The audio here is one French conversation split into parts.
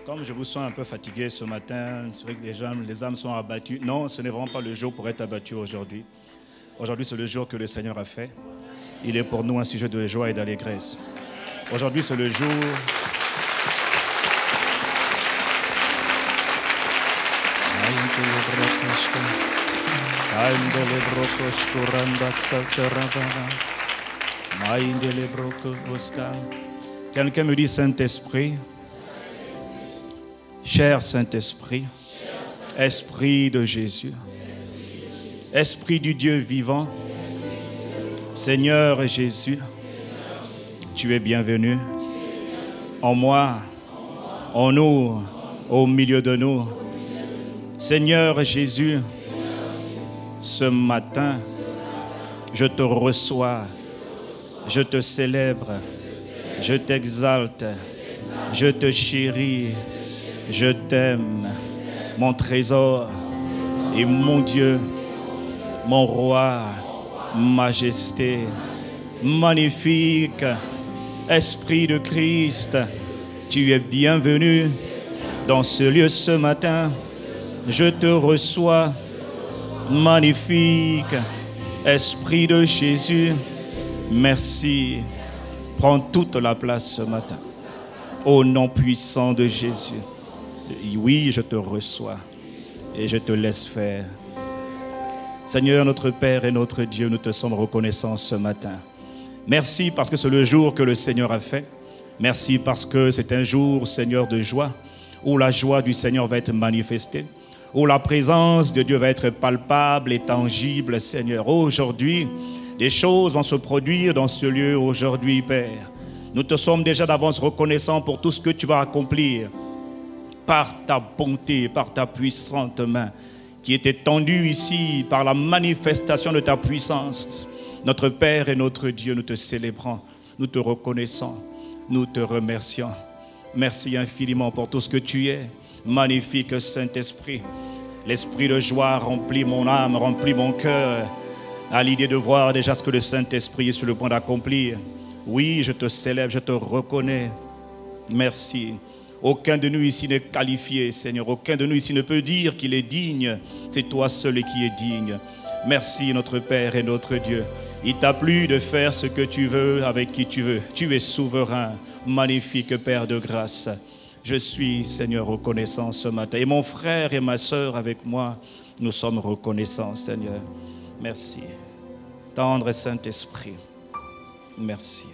Comme je vous sens un peu fatigué ce matin, c'est vrai que les âmes sont abattues. Non, ce n'est vraiment pas le jour pour être abattu aujourd'hui. Aujourd'hui, c'est le jour que le Seigneur a fait. Il est pour nous un sujet de joie et d'allégresse. Aujourd'hui, c'est le jour... Quelqu'un me dit Saint-Esprit, cher Saint-Esprit, Esprit de Jésus, Esprit du Dieu vivant, Seigneur Jésus, tu es bienvenu en moi, en nous, au milieu de nous. Seigneur Jésus, ce matin, je te reçois, je te célèbre, je t'exalte, je te chéris, je t'aime, mon trésor et mon Dieu, mon roi, majesté, magnifique, Esprit de Christ, tu es bienvenu dans ce lieu ce matin. Je te reçois, magnifique, Esprit de Jésus, merci. Prends toute la place ce matin. Au nom puissant de Jésus. Oui, je te reçois et je te laisse faire. Seigneur, notre Père et notre Dieu, nous te sommes reconnaissants ce matin. Merci parce que c'est le jour que le Seigneur a fait. Merci parce que c'est un jour, Seigneur, de joie, où la joie du Seigneur va être manifestée, où la présence de Dieu va être palpable et tangible, Seigneur. Aujourd'hui, des choses vont se produire dans ce lieu aujourd'hui, Père. Nous te sommes déjà d'avance reconnaissants pour tout ce que tu vas accomplir par ta bonté, par ta puissante main qui est étendue ici par la manifestation de ta puissance. Notre Père et notre Dieu, nous te célébrons, nous te reconnaissons, nous te remercions. Merci infiniment pour tout ce que tu es. Magnifique Saint-Esprit. L'esprit de joie remplit mon âme, remplit mon cœur à l'idée de voir déjà ce que le Saint-Esprit est sur le point d'accomplir. Oui, je te célèbre, je te reconnais. Merci. Aucun de nous ici n'est qualifié, Seigneur. Aucun de nous ici ne peut dire qu'il est digne. C'est toi seul qui es digne. Merci, notre Père et notre Dieu. Il t'a plu de faire ce que tu veux avec qui tu veux. Tu es souverain, magnifique Père de grâce. Je suis, Seigneur, reconnaissant ce matin. Et mon frère et ma sœur avec moi, nous sommes reconnaissants, Seigneur. Merci. Tendre Saint-Esprit, merci.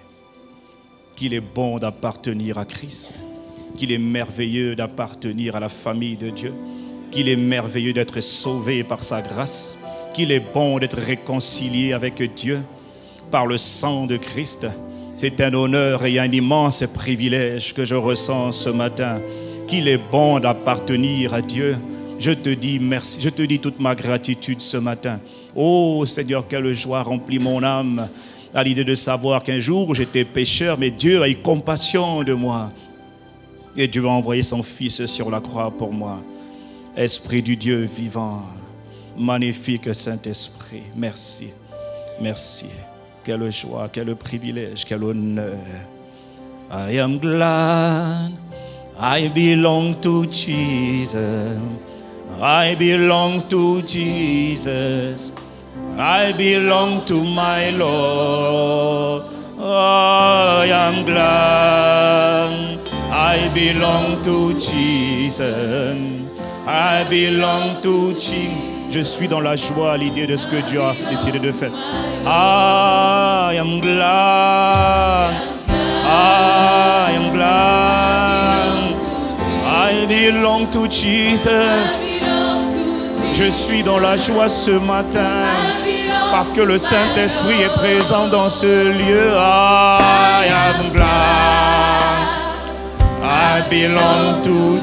Qu'il est bon d'appartenir à Christ. Qu'il est merveilleux d'appartenir à la famille de Dieu. Qu'il est merveilleux d'être sauvé par sa grâce. Qu'il est bon d'être réconcilié avec Dieu par le sang de Christ. C'est un honneur et un immense privilège que je ressens ce matin. Qu'il est bon d'appartenir à Dieu. Je te dis merci, je te dis toute ma gratitude ce matin. Oh Seigneur, quelle joie remplit mon âme à l'idée de savoir qu'un jour j'étais pécheur, mais Dieu a eu compassion de moi. Et Dieu a envoyé son Fils sur la croix pour moi. Esprit du Dieu vivant, magnifique Saint-Esprit, merci, merci. Quelle joie, quel privilège, quel honneur. I am glad I belong to Jesus. I belong to Jesus. I belong to my Lord. I am glad I belong to Jesus. I belong to Jesus. Je suis dans la joie à l'idée de ce que Dieu a décidé de faire. I am glad. I am glad. I belong to Jesus. Je suis dans la joie ce matin parce que le Saint-Esprit est présent dans ce lieu. I am glad. I belong to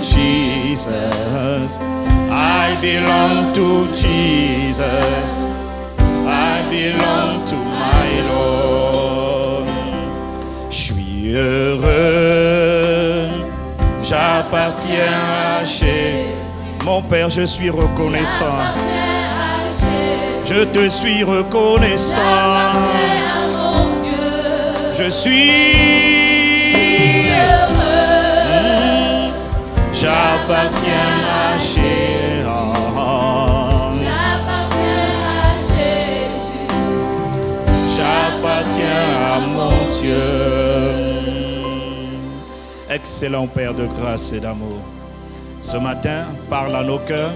Jesus. I belong to Jesus. I belong to my Lord. Je suis heureux, j'appartiens à Jésus. Mon Père, je suis reconnaissant. Je te suis reconnaissant. Je suis heureux. Excellent Père de grâce et d'amour. Ce matin, parle à nos cœurs.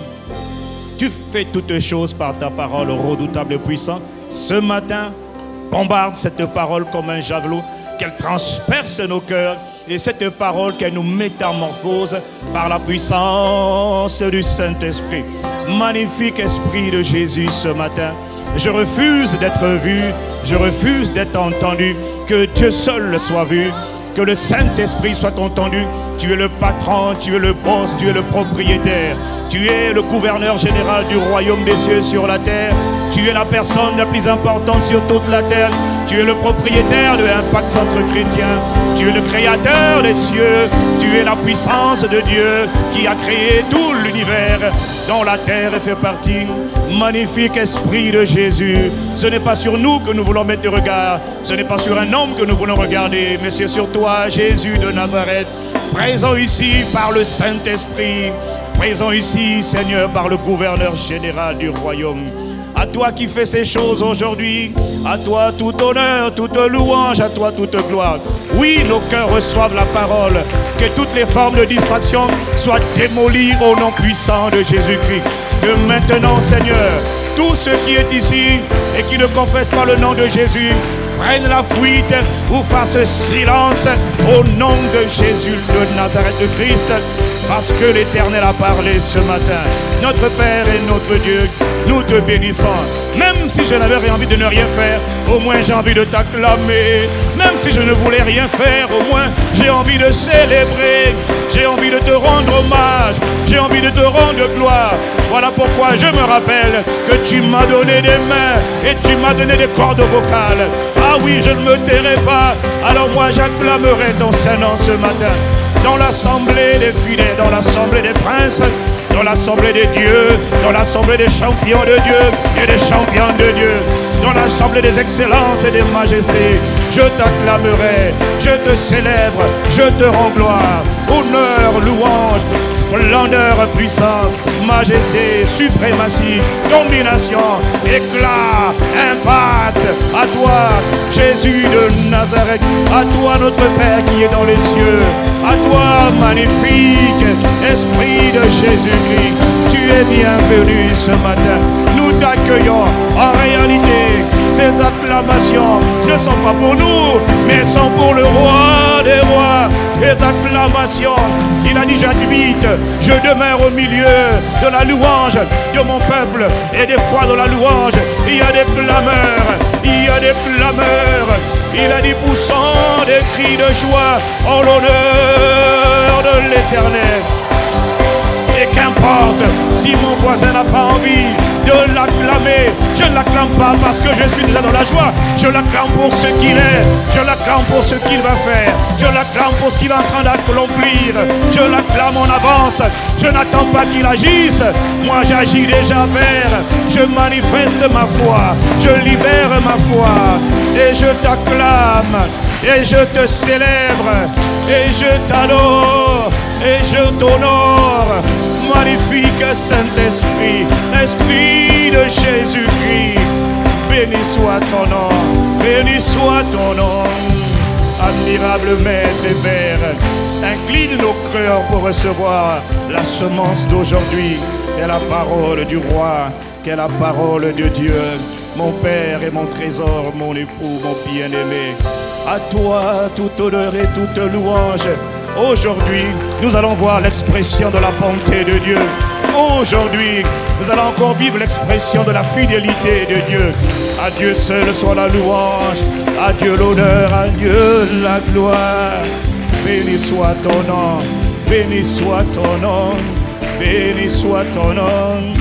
Tu fais toutes choses par ta parole redoutable et puissante. Ce matin, bombarde cette parole comme un javelot, qu'elle transperce nos cœurs. Et cette parole qu'elle nous métamorphose par la puissance du Saint-Esprit. Magnifique Esprit de Jésus ce matin. Je refuse d'être vu, je refuse d'être entendu. Que Dieu seul soit vu, que le Saint-Esprit soit entendu. Tu es le patron, tu es le boss, tu es le propriétaire. Tu es le gouverneur général du royaume des cieux sur la terre. Tu es la personne la plus importante sur toute la terre. Tu es le propriétaire de Impact Centre Chrétien. Tu es le créateur des cieux. Tu es la puissance de Dieu qui a créé tout l'univers dont la terre fait partie. Magnifique Esprit de Jésus. Ce n'est pas sur nous que nous voulons mettre le regard. Ce n'est pas sur un homme que nous voulons regarder, mais c'est sur toi, Jésus de Nazareth. Présent ici par le Saint-Esprit. Présent ici, Seigneur, par le gouverneur général du royaume. À toi qui fais ces choses aujourd'hui, à toi tout honneur, toute louange, à toi toute gloire. Oui, nos cœurs reçoivent la parole. Que toutes les formes de distraction soient démolies au nom puissant de Jésus-Christ. Que maintenant, Seigneur, tout ce qui est ici et qui ne confesse pas le nom de Jésus, prenne la fuite ou fasse silence au nom de Jésus de Nazareth de Christ. Parce que l'Éternel a parlé ce matin. Notre Père et notre Dieu, nous te bénissons. Même si je n'avais envie de ne rien faire, au moins j'ai envie de t'acclamer. Même si je ne voulais rien faire, au moins j'ai envie de célébrer. J'ai envie de te rendre hommage. J'ai envie de te rendre gloire. Voilà pourquoi je me rappelle que tu m'as donné des mains et tu m'as donné des cordes vocales. Ah oui, je ne me tairai pas. Alors moi j'acclamerai ton Saint-Nom ce matin. Dans l'assemblée des fidèles, dans l'assemblée des princes, dans l'assemblée des dieux, dans l'assemblée des champions de Dieu et des champions de Dieu, dans l'assemblée des excellences et des majestés, je t'acclamerai, je te célèbre, je te rends gloire, honneur, louange, splendeur, puissance, majesté, suprématie, domination, éclat, impact, à toi, Jésus de Nazareth, à toi notre Père qui est dans les cieux, à toi magnifique Esprit de Jésus-Christ, tu es bienvenu ce matin, nous t'accueillons. En réalité, ces acclamations ne sont pas pour nous, mais sont pour le roi des rois. Les acclamations, il a dit j'habite, je demeure au milieu de la louange de mon peuple. Et des fois dans la louange, il y a des clameurs, il y a des clameurs. Il a dit poussant des cris de joie en l'honneur de l'Éternel. Et qu'importe si mon voisin n'a pas envie de l'acclamer, je ne l'acclame pas parce que je suis déjà dans la joie. Je l'acclame pour ce qu'il est, je l'acclame pour ce qu'il va faire, je l'acclame pour ce qu'il est en train d'accomplir. Je l'acclame en avance, je n'attends pas qu'il agisse, moi j'agis déjà vers. Je manifeste ma foi, je libère ma foi et je t'acclame et je te célèbre et je t'adore et je t'honore. Magnifique Saint-Esprit, Esprit de Jésus-Christ, béni soit ton nom, béni soit ton nom. Admirable Maître et Père, incline nos cœurs pour recevoir la semence d'aujourd'hui, qui est la parole du roi, qui est la parole de Dieu. Mon Père et mon trésor, mon époux, mon bien-aimé, à toi toute honneur et toute louange. Aujourd'hui, nous allons voir l'expression de la bonté de Dieu. Aujourd'hui, nous allons encore vivre l'expression de la fidélité de Dieu. À Dieu seul soit la louange, à Dieu l'honneur, à Dieu la gloire. Béni soit ton nom, béni soit ton nom, béni soit ton nom.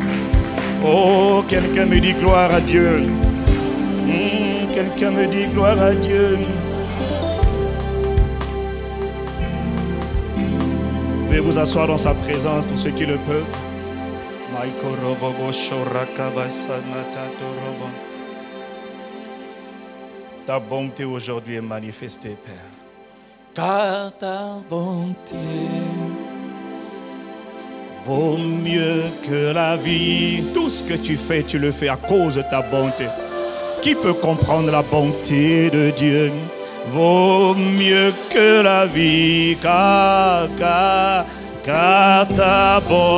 Oh, quelqu'un me dit gloire à Dieu. Quelqu'un me dit gloire à Dieu. Veuillez vous asseoir dans sa présence pour ceux qui le peuvent. Ta bonté aujourd'hui est manifestée, Père. Car ta bonté vaut mieux que la vie. Tout ce que tu fais, tu le fais à cause de ta bonté. Qui peut comprendre la bonté de Dieu? vaut mieux que la vie, car ta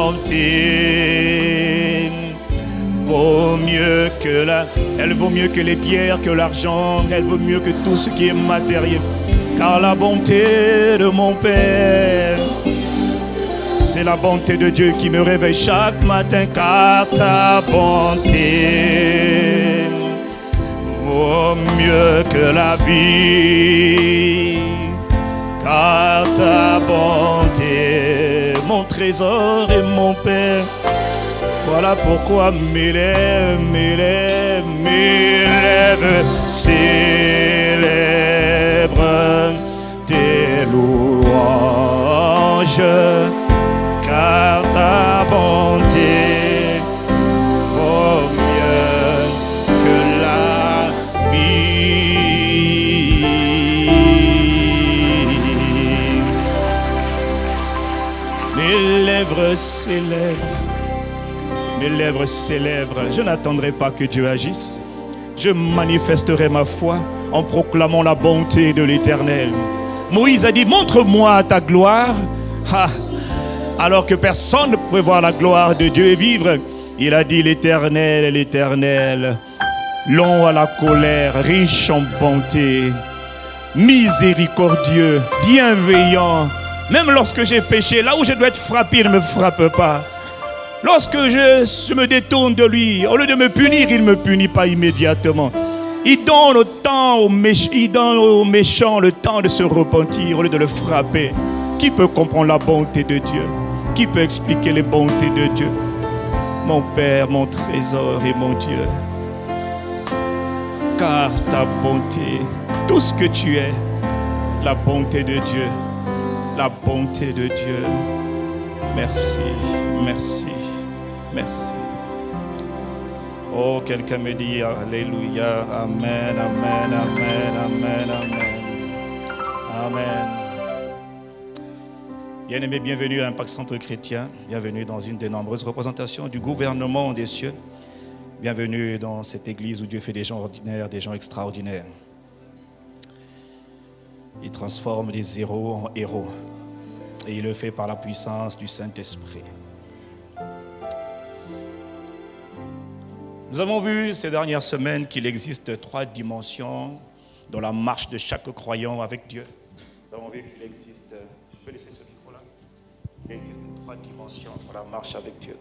bonté vaut mieux que elle vaut mieux que les pierres, que l'argent, elle vaut mieux que tout ce qui est matériel. Car la bonté de mon Père, c'est la bonté de Dieu qui me réveille chaque matin. Car ta bonté vaut mieux que la vie. Car ta bonté, mon trésor et mon Père. Voilà pourquoi mes lèvres célèbrent tes louanges. Car ta bonté vaut mieux que la vie. Mes lèvres célèbrent. Mes lèvres célèbrent. Je n'attendrai pas que Dieu agisse. Je manifesterai ma foi en proclamant la bonté de l'Éternel. Moïse a dit, montre-moi ta gloire. Alors que personne ne pouvait voir la gloire de Dieu et vivre, il a dit, l'Éternel, l'Éternel, long à la colère, riche en bonté, miséricordieux, bienveillant. Même lorsque j'ai péché, là où je dois être frappé, il ne me frappe pas. Lorsque je me détourne de lui, au lieu de me punir, il ne me punit pas immédiatement. Il donne aux méchants le temps de se repentir au lieu de le frapper. Qui peut comprendre la bonté de Dieu? Qui peut expliquer les bontés de Dieu? Mon Père, mon trésor et mon Dieu. Car ta bonté, tout ce que tu es, la bonté de Dieu, la bonté de Dieu. Merci, merci. Merci. Oh, quelqu'un me dit Alléluia, Amen, Amen, Amen, Amen, Amen. Amen. Bien-aimés, bienvenue à Impact Centre Chrétien. Bienvenue dans une des nombreuses représentations du gouvernement des cieux. Bienvenue dans cette église où Dieu fait des gens ordinaires, des gens extraordinaires. Il transforme des zéros en héros. Et il le fait par la puissance du Saint-Esprit. Nous avons vu ces dernières semaines qu'il existe 3 dimensions dans la marche de chaque croyant avec Dieu. Nous avons vu qu'il existe, je peux laisser ce micro-là, il existe 3 dimensions dans la marche avec Dieu.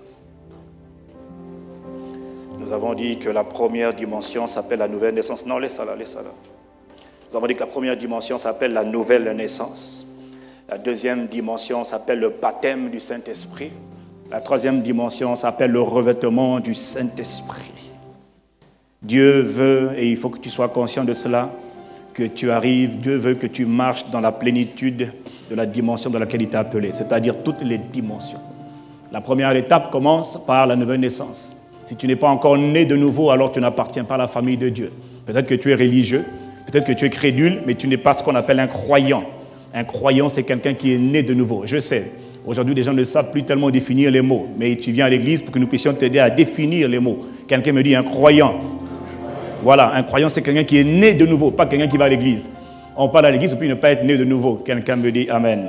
Nous avons dit que la première dimension s'appelle la nouvelle naissance. Non, laisse ça là, laisse ça là. Nous avons dit que la première dimension s'appelle la nouvelle naissance. La deuxième dimension s'appelle le baptême du Saint-Esprit. La troisième dimension s'appelle le revêtement du Saint-Esprit. Dieu veut, et il faut que tu sois conscient de cela, que tu arrives, Dieu veut que tu marches dans la plénitude de la dimension dans laquelle il t'a appelé, c'est-à-dire toutes les dimensions. La première étape commence par la nouvelle naissance. Si tu n'es pas encore né de nouveau, alors tu n'appartiens pas à la famille de Dieu. Peut-être que tu es religieux, peut-être que tu es crédule, mais tu n'es pas ce qu'on appelle un croyant. Un croyant, c'est quelqu'un qui est né de nouveau. Je sais. Aujourd'hui, les gens ne savent plus tellement définir les mots. Mais tu viens à l'église pour que nous puissions t'aider à définir les mots. Quelqu'un me dit un croyant. Voilà, un croyant, c'est quelqu'un qui est né de nouveau, pas quelqu'un qui va à l'église. On parle à l'église et puis ne pas être né de nouveau. Quelqu'un me dit Amen.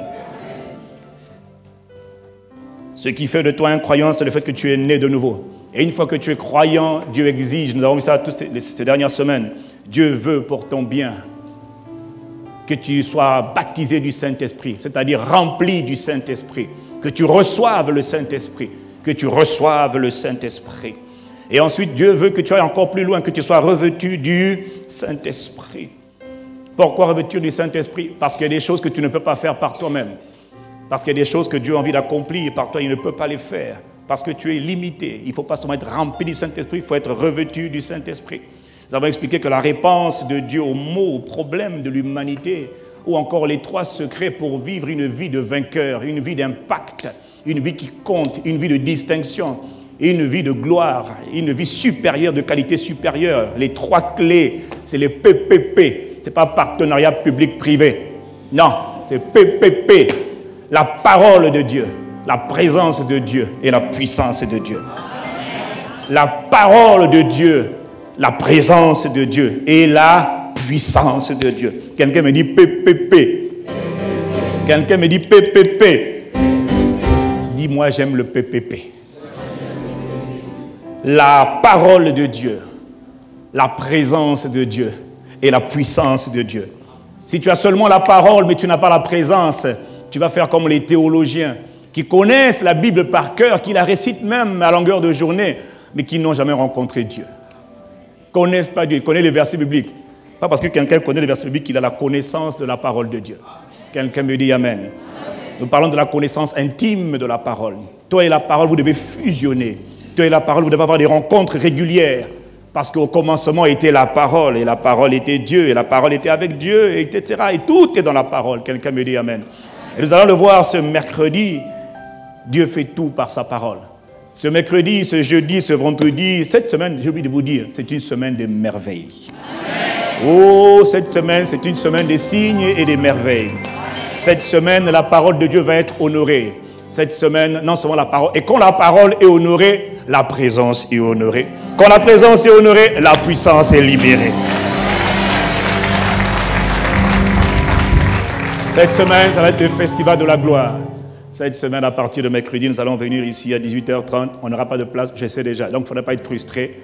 Ce qui fait de toi un croyant, c'est le fait que tu es né de nouveau. Et une fois que tu es croyant, Dieu exige, nous avons vu ça toutes ces dernières semaines, Dieu veut pour ton bien que tu sois baptisé du Saint-Esprit, c'est-à-dire rempli du Saint-Esprit, que tu reçoives le Saint-Esprit, que tu reçoives le Saint-Esprit. Et ensuite, Dieu veut que tu ailles encore plus loin, que tu sois revêtu du Saint-Esprit. Pourquoi revêtu du Saint-Esprit? Parce qu'il y a des choses que tu ne peux pas faire par toi-même. Parce qu'il y a des choses que Dieu a envie d'accomplir, par toi, il ne peut pas les faire. Parce que tu es limité. Il ne faut pas seulement être rempli du Saint-Esprit, il faut être revêtu du Saint-Esprit. Nous avons expliqué que la réponse de Dieu aux maux, aux problèmes de l'humanité, ou encore les 3 secrets pour vivre une vie de vainqueur, une vie d'impact, une vie qui compte, une vie de distinction, une vie de gloire, une vie supérieure, de qualité supérieure. Les 3 clés, c'est les PPP. Ce n'est pas partenariat public-privé. Non, c'est PPP. La parole de Dieu, la présence de Dieu et la puissance de Dieu. La parole de Dieu, la présence de Dieu et la puissance de Dieu. Quelqu'un me dit PPP. Quelqu'un me dit PPP. Dis-moi, j'aime le PPP. La parole de Dieu, la présence de Dieu et la puissance de Dieu. Si tu as seulement la parole, mais tu n'as pas la présence, tu vas faire comme les théologiens qui connaissent la Bible par cœur, qui la récitent même à longueur de journée, mais qui n'ont jamais rencontré Dieu. Ils ne connaissent pas Dieu, ils connaissent les versets bibliques. Pas parce que quelqu'un connaît les versets bibliques qu'il a la connaissance de la parole de Dieu. Quelqu'un me dit Amen. Nous parlons de la connaissance intime de la parole. Toi et la parole, vous devez fusionner. Toi et la parole, vous devez avoir des rencontres régulières. Parce qu'au commencement était la parole, et la parole était Dieu, et la parole était avec Dieu, etc. Et tout est dans la parole. Quelqu'un me dit Amen. Et nous allons le voir ce mercredi. Dieu fait tout par sa parole. Ce mercredi, ce jeudi, ce vendredi, cette semaine, j'ai oublié de vous dire, c'est une semaine de merveilles. Oh, cette semaine, c'est une semaine des signes et des merveilles. Cette semaine, la parole de Dieu va être honorée. Cette semaine, non seulement la parole, et quand la parole est honorée, la présence est honorée. Quand la présence est honorée, la puissance est libérée. Cette semaine, ça va être le festival de la gloire. Cette semaine, à partir de mercredi, nous allons venir ici à 18h30. On n'aura pas de place, je sais déjà. Donc, il ne faudrait pas être frustré.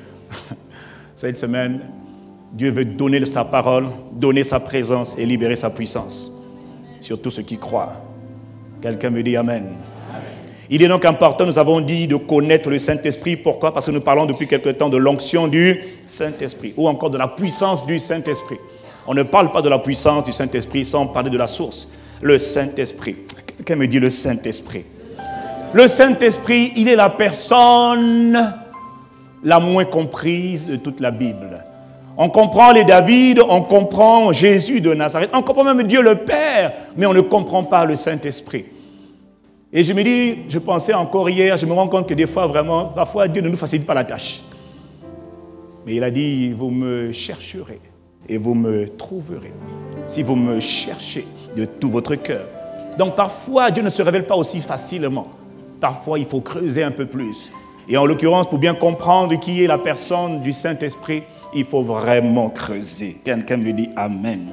Cette semaine, Dieu veut donner sa parole, donner sa présence et libérer sa puissance sur tous ceux qui croient. Quelqu'un me dit Amen. Il est donc important, nous avons dit, de connaître le Saint-Esprit. Pourquoi? Parce que nous parlons depuis quelque temps de l'onction du Saint-Esprit ou encore de la puissance du Saint-Esprit. On ne parle pas de la puissance du Saint-Esprit sans parler de la source. Le Saint-Esprit. Quelqu'un me dit le Saint-Esprit. Le Saint-Esprit, il est la personne la moins comprise de toute la Bible. On comprend les David, on comprend Jésus de Nazareth, on comprend même Dieu le Père, mais on ne comprend pas le Saint-Esprit. Et je me dis, je pensais encore hier, je me rends compte que des fois, vraiment, parfois Dieu ne nous facilite pas la tâche. Mais il a dit, vous me chercherez et vous me trouverez, si vous me cherchez de tout votre cœur. Donc parfois, Dieu ne se révèle pas aussi facilement. Parfois, il faut creuser un peu plus. Et en l'occurrence, pour bien comprendre qui est la personne du Saint-Esprit, il faut vraiment creuser. Quelqu'un me dit Amen.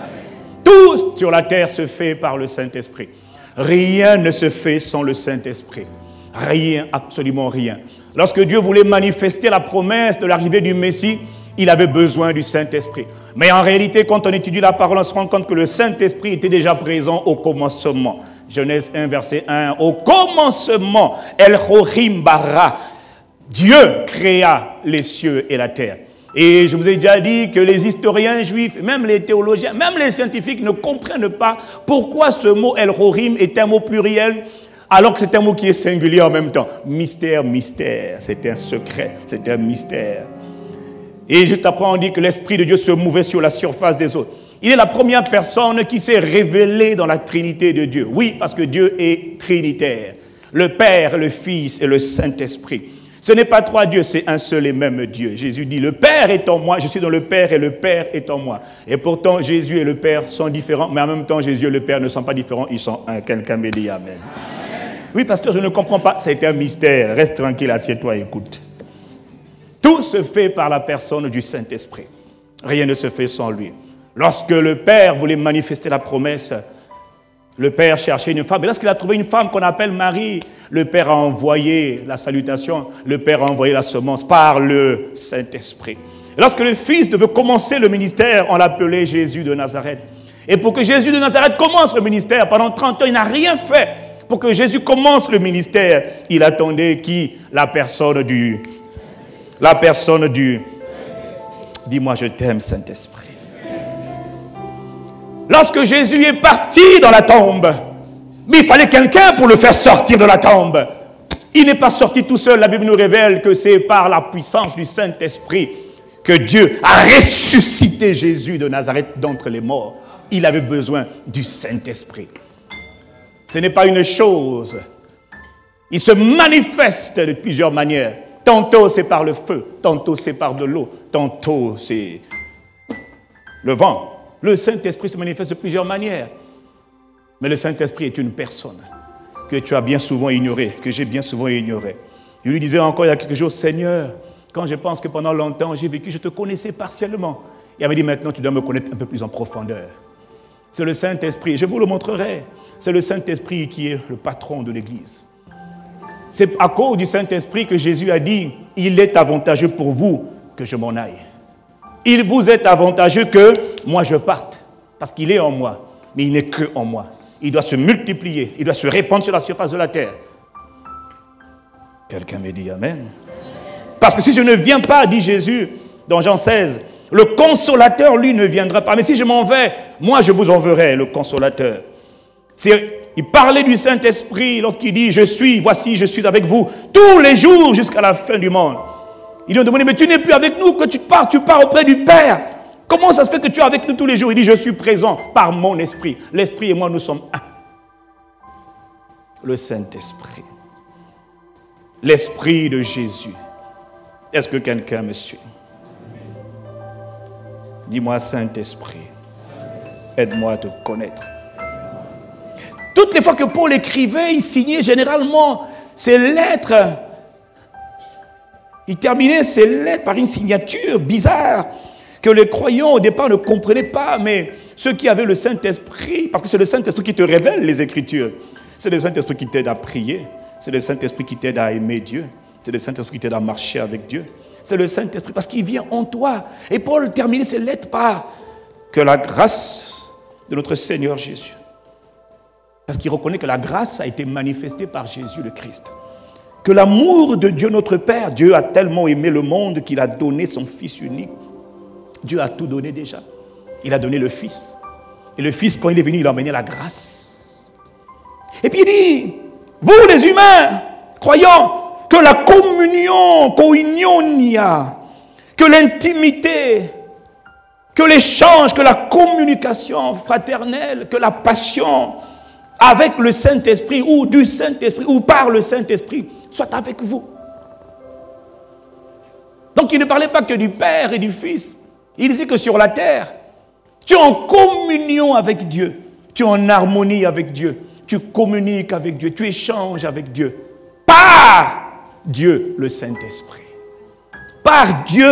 Tout sur la terre se fait par le Saint-Esprit. Rien ne se fait sans le Saint-Esprit. Rien, absolument rien. Lorsque Dieu voulait manifester la promesse de l'arrivée du Messie, il avait besoin du Saint-Esprit. Mais en réalité, quand on étudie la parole, on se rend compte que le Saint-Esprit était déjà présent au commencement. Genèse 1, verset 1. Au commencement, El-Chorim bara, Dieu créa les cieux et la terre. Et je vous ai déjà dit que les historiens juifs, même les théologiens, même les scientifiques ne comprennent pas pourquoi ce mot El-Chorim est un mot pluriel, alors que c'est un mot qui est singulier en même temps. Mystère, mystère, c'est un secret, c'est un mystère. Et juste après, on dit que l'Esprit de Dieu se mouvait sur la surface des eaux. Il est la première personne qui s'est révélée dans la Trinité de Dieu. Oui, parce que Dieu est trinitaire. Le Père, le Fils et le Saint-Esprit. Ce n'est pas trois dieux, c'est un seul et même Dieu. Jésus dit, le Père est en moi, je suis dans le Père et le Père est en moi. Et pourtant, Jésus et le Père sont différents, mais en même temps, Jésus et le Père ne sont pas différents, ils sont un. Quelqu'un me dit Amen. Oui, pasteur, je ne comprends pas, c'est un mystère. Reste tranquille, assieds-toi, écoute. Tout se fait par la personne du Saint-Esprit. Rien ne se fait sans lui. Lorsque le Père voulait manifester la promesse, le Père cherchait une femme. Et lorsqu'il a trouvé une femme qu'on appelle Marie, le Père a envoyé la salutation, le Père a envoyé la semence par le Saint-Esprit. Et lorsque le Fils devait commencer le ministère, on l'appelait Jésus de Nazareth. Et pour que Jésus de Nazareth commence le ministère, pendant 30 ans, il n'a rien fait. Pour que Jésus commence le ministère, il attendait qui? La personne du... Dis-moi, je t'aime, Saint-Esprit. Lorsque Jésus est parti dans la tombe, mais il fallait quelqu'un pour le faire sortir de la tombe. Il n'est pas sorti tout seul. La Bible nous révèle que c'est par la puissance du Saint-Esprit que Dieu a ressuscité Jésus de Nazareth d'entre les morts. Il avait besoin du Saint-Esprit. Ce n'est pas une chose. Il se manifeste de plusieurs manières. Tantôt c'est par le feu, tantôt c'est par de l'eau, tantôt c'est le vent. Le Saint-Esprit se manifeste de plusieurs manières. Mais le Saint-Esprit est une personne que tu as bien souvent ignorée, que j'ai bien souvent ignorée. Je lui disais encore il y a quelques jours, Seigneur, quand je pense que pendant longtemps j'ai vécu, je te connaissais partiellement. Il avait dit maintenant tu dois me connaître un peu plus en profondeur. C'est le Saint-Esprit. Je vous le montrerai. C'est le Saint-Esprit qui est le patron de l'Église. C'est à cause du Saint-Esprit que Jésus a dit, il est avantageux pour vous que je m'en aille. Il vous est avantageux que moi je parte. Parce qu'il est en moi, mais il n'est que en moi. Il doit se multiplier, il doit se répandre sur la surface de la terre. Quelqu'un me dit Amen. Parce que si je ne viens pas, dit Jésus dans Jean 16, le consolateur, lui, ne viendra pas. Mais si je m'en vais, moi, je vous enverrai le consolateur. Il parlait du Saint-Esprit lorsqu'il dit, voici, je suis avec vous tous les jours jusqu'à la fin du monde. Ils lui ont demandé, mais tu n'es plus avec nous, que tu pars auprès du Père. Comment ça se fait que tu es avec nous tous les jours? Il dit, je suis présent par mon esprit. L'esprit et moi, nous sommes un. Le Saint-Esprit. L'esprit de Jésus. Est-ce que quelqu'un me suit? Dis-moi, Saint-Esprit, aide-moi à te connaître. Toutes les fois que Paul écrivait, il signait généralement ses lettres. Il terminait ses lettres par une signature bizarre que les croyants au départ ne comprenaient pas, mais ceux qui avaient le Saint-Esprit, parce que c'est le Saint-Esprit qui te révèle les Écritures, c'est le Saint-Esprit qui t'aide à prier, c'est le Saint-Esprit qui t'aide à aimer Dieu, c'est le Saint-Esprit qui t'aide à marcher avec Dieu, c'est le Saint-Esprit parce qu'il vient en toi. Et Paul terminait ses lettres par que la grâce de notre Seigneur Jésus, parce qu'il reconnaît que la grâce a été manifestée par Jésus le Christ, que l'amour de Dieu notre Père, Dieu a tellement aimé le monde qu'il a donné son Fils unique. Dieu a tout donné déjà. Il a donné le Fils. Et le Fils, quand il est venu, il a emmené la grâce. Et puis il dit, vous les humains, croyants, que la communion, koinonia, que l'intimité, que l'échange, que la communication fraternelle, que la passion avec le Saint-Esprit ou du Saint-Esprit ou par le Saint-Esprit soit avec vous. Donc il ne parlait pas que du Père et du Fils. Il disait que sur la terre, tu es en communion avec Dieu, tu es en harmonie avec Dieu, tu communiques avec Dieu, tu échanges avec Dieu. Par Dieu le Saint-Esprit. Par Dieu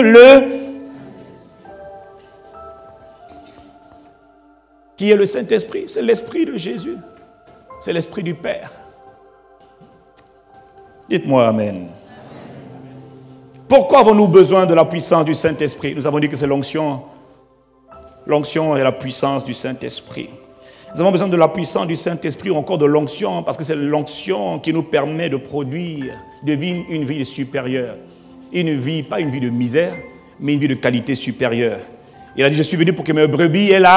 Qui est le Saint-Esprit? C'est l'Esprit de Jésus. C'est l'Esprit du Père. Dites-moi Amen. Pourquoi avons-nous besoin de la puissance du Saint-Esprit? Nous avons dit que c'est l'onction. L'onction et la puissance du Saint-Esprit. Nous avons besoin de la puissance du Saint-Esprit ou encore de l'onction, parce que c'est l'onction qui nous permet de produire, de vivre une vie supérieure. Une vie, pas une vie de misère, mais une vie de qualité supérieure. Il a dit, je suis venu pour que mes brebis aient